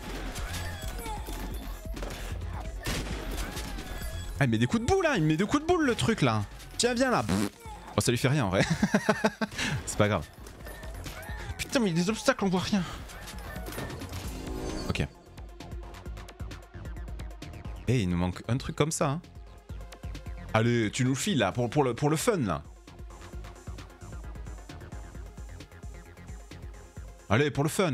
Ah, il met des coups de boule, là. Il met des coups de boule, le truc, là. Tiens, viens, là. Oh, ça lui fait rien, en vrai. C'est pas grave. Putain, mais il y a des obstacles, on voit rien. Ok. Eh, il nous manque un truc comme ça. Hein. Allez, tu nous le files là, pour le fun là. Allez, pour le fun.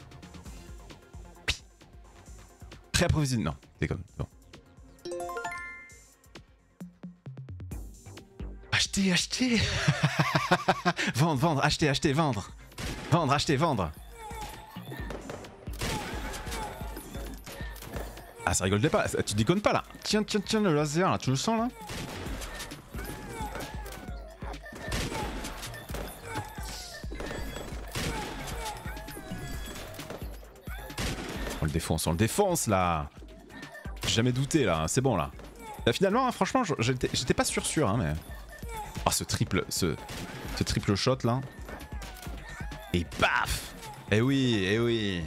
Préapprovisionné. Non, c'est comme. Bon. Acheter, acheter. Vendre, vendre, acheter, acheter, vendre. Vendre, acheter, vendre. Ah, ça rigole pas, tu déconnes pas là. Tiens, tiens, tiens, le laser là, tu le sens là? On le défonce là. J'ai jamais douté là, c'est bon là. Finalement, hein, franchement, j'étais pas sûr, hein, mais. Oh, ce triple shot là. Et paf! Eh oui, eh oui.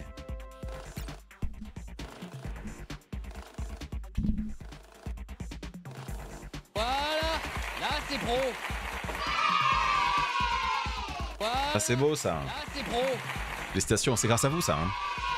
Voilà, là c'est pro. Voilà, Ah, c'est beau ça. là c'est pro. Les stations, c'est grâce à vous ça. Hein.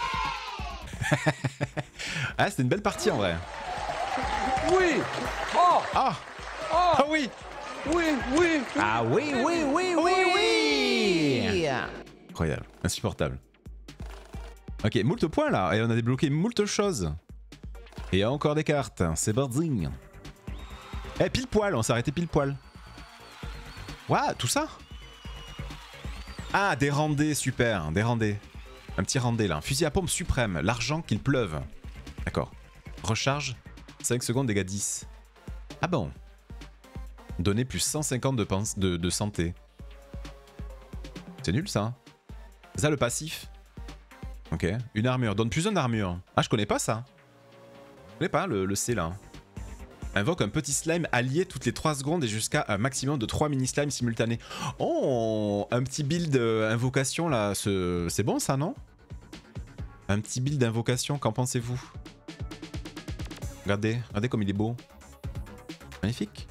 Ah, c'était une belle partie en vrai. Oui. Oh. Ah! Oh. Ah oui! Oui, oui. Ah oui, oui, oui, oui, oui. Incroyable, insupportable. Ok, moult points là, et on a débloqué moult choses. Et il y a encore des cartes, c'est parti. Eh, pile poil, on s'est arrêté pile poil. Ouah, tout ça? Ah, des rendez, super, des rendez. Un petit rendez là, un fusil à pompe suprême, l'argent qu'il pleuve. D'accord. Recharge, 5 secondes, dégâts 10. Ah bon. Donner plus 150 de santé. C'est nul ça. C'est ça le passif. Ok. Une armure. Donne plus 1 d'armure. Ah, je connais pas ça. Je connais pas le C là. Invoque un petit slime allié toutes les 3 secondes et jusqu'à un maximum de 3 mini slimes simultanés. Oh, un petit build invocation là. C'est bon ça, non? Un petit build d'invocation, qu'en pensez-vous? Regardez, regardez comme il est beau. Magnifique.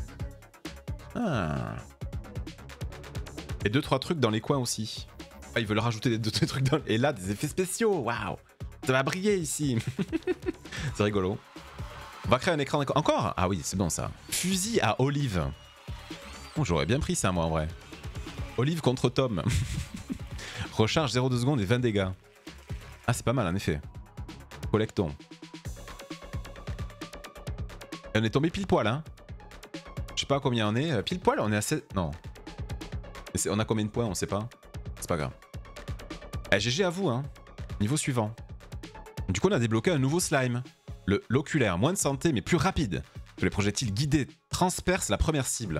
Ah. Et 2-3 trucs dans les coins aussi. Ah, ils veulent rajouter des trucs dans... Et là, des effets spéciaux. Waouh. Ça va briller ici. C'est rigolo. On va créer un écran... Encore? Ah oui, c'est bon ça. Fusil à olive. Oh, j'aurais bien pris ça, moi, en vrai. Olive contre Tom. Recharge 0,2 secondes et 20 dégâts. Ah, c'est pas mal, en effet. Collectons. Et on est tombé pile poil, hein. Je sais pas à combien on est. Pile poil, on est à 7... Non. On a combien de points? On sait pas. C'est pas grave. Eh, GG à vous, hein. Niveau suivant. Du coup, on a débloqué un nouveau slime. L'oculaire. Moins de santé, mais plus rapide. Que les projectiles guidés transpercent la première cible.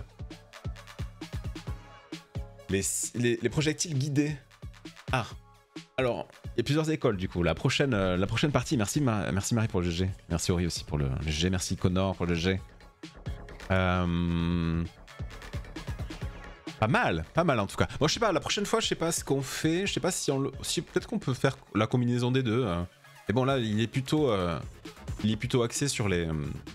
Les projectiles guidés. Ah. Alors, il y a plusieurs écoles, du coup. La prochaine partie, merci Marie pour le GG. Merci Ori aussi pour le GG. Merci Connor pour le GG. Pas mal en tout cas. Bon, je sais pas, la prochaine fois, je sais pas ce qu'on fait. Je sais pas si peut-être qu'on peut faire la combinaison des deux. Mais bon, là, il est plutôt axé sur les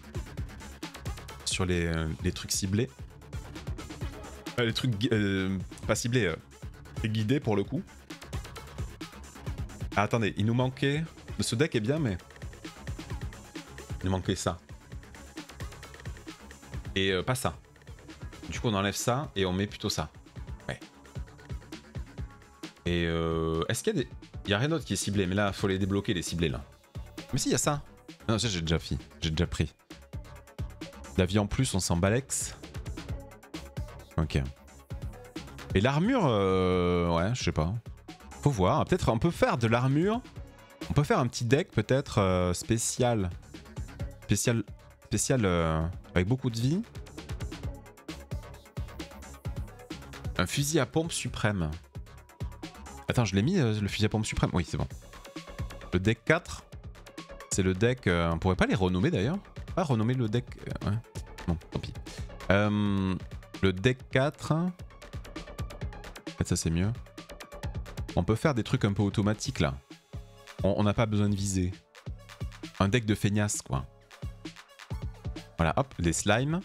trucs ciblés. Les trucs pas ciblés, guidés pour le coup. Ah, attendez, il nous manquait. Ce deck est bien, mais il nous manquait ça. Et pas ça. Du coup, on enlève ça et on met plutôt ça. Ouais. Et est-ce qu'il y a des... Il y a rien d'autre qui est ciblé, mais là, faut les débloquer, les ciblés, là. Mais si, il y a ça. Non, ça, j'ai déjà fait. J'ai déjà pris. La vie en plus, on s'en balex. Ok. Et l'armure, ouais, je sais pas. Faut voir. Peut-être on peut faire de l'armure. On peut faire un petit deck, peut-être, spécial. Spécial avec beaucoup de vie. Un fusil à pompe suprême. Attends, je l'ai mis le fusil à pompe suprême. Oui, c'est bon. Le deck 4. C'est le deck... on pourrait pas les renommer d'ailleurs. Pas renommer le deck... ouais. Non, tant pis. Le deck 4. Peut-être ça c'est mieux. On peut faire des trucs un peu automatiques là. On n'a pas besoin de viser. Un deck de feignasse quoi. Voilà, hop, les slimes.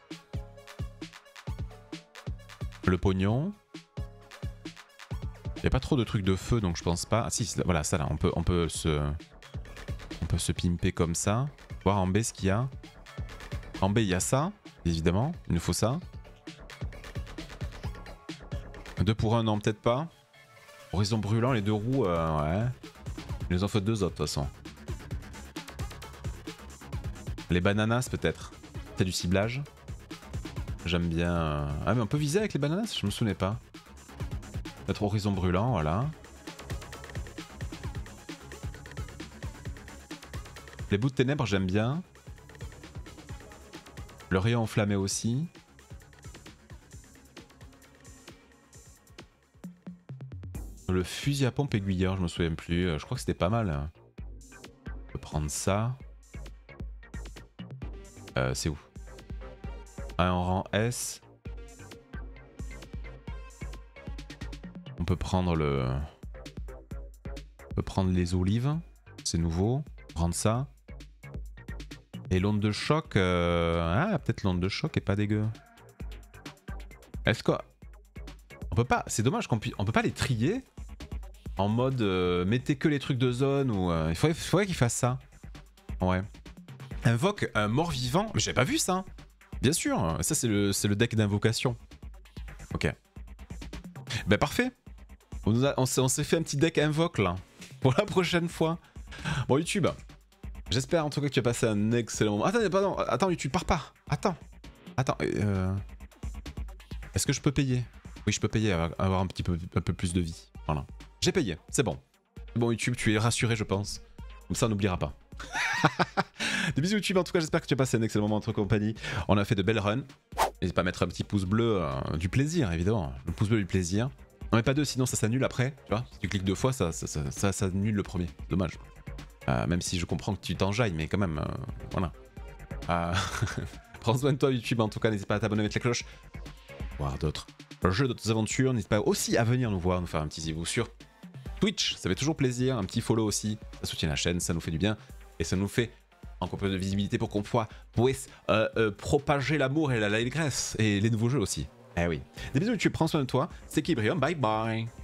Le pognon. Il n'y a pas trop de trucs de feu donc je pense pas. Ah si, voilà, ça là, on peut se pimper comme ça. Voir en B ce qu'il y a. En B il y a ça, évidemment, il nous faut ça. 2 pour 1, non peut-être pas. Horizon brûlant, les deux roues, ouais. Il nous en faut deux autres de toute façon. Les bananas peut-être. C'est du ciblage. J'aime bien... Ah mais on peut viser avec les bananas? Je me souvenais pas. Peut-être horizon brûlant, voilà. Les bouts de ténèbres, j'aime bien. Le rayon enflammé aussi. Le fusil à pompe aiguilleur, je me souviens plus. Je crois que c'était pas mal. On peut prendre ça. C'est où? Ah, en rang S. On peut prendre le... On peut prendre les olives. C'est nouveau. Prendre ça. Et l'onde de choc... Ah, peut-être l'onde de choc est pas dégueu. Est-ce qu'on... On peut pas... C'est dommage qu'on puisse... On peut pas les trier en mode mettez que les trucs de zone ou... Il faudrait qu'ils fassent ça. Ouais. Invoque un mort-vivant. Mais j'avais pas vu ça. Bien sûr. Ça, c'est le deck d'invocation. Ok. Ben parfait. On s'est fait un petit deck invoque là. Pour la prochaine fois. Bon, YouTube. J'espère en tout cas que tu as passé un excellent moment. Attends, pardon. Attends, YouTube, pars pas. Attends. Est-ce que je peux payer? Oui, je peux payer, avoir un peu plus de vie. Voilà. J'ai payé, c'est bon. Bon, YouTube, tu es rassuré, je pense. Comme ça, on n'oubliera pas. Des bisous, YouTube. En tout cas, j'espère que tu as passé un excellent moment en notre compagnie. On a fait de belles runs. N'hésite pas à mettre un petit pouce bleu du plaisir, évidemment. Le pouce bleu du plaisir. On met pas deux, sinon ça s'annule après. Tu vois, si tu cliques deux fois, ça annule le premier. Dommage. Même si je comprends que tu t'enjailles, mais quand même, voilà. Prends soin de toi, YouTube. En tout cas, n'hésite pas à t'abonner, mettre la cloche. Voir d'autres jeux, d'autres aventures. N'hésite pas aussi à venir nous voir, nous faire un petit zivou sur Twitch. Ça fait toujours plaisir. Un petit follow aussi. Ça soutient la chaîne, ça nous fait du bien. Et ça nous fait encore plus de visibilité pour qu'on puisse propager l'amour et l'allégresse. Et les nouveaux jeux aussi. Eh oui. Des bisous, YouTube. Prends soin de toi. C'est Kibrium. Bye bye.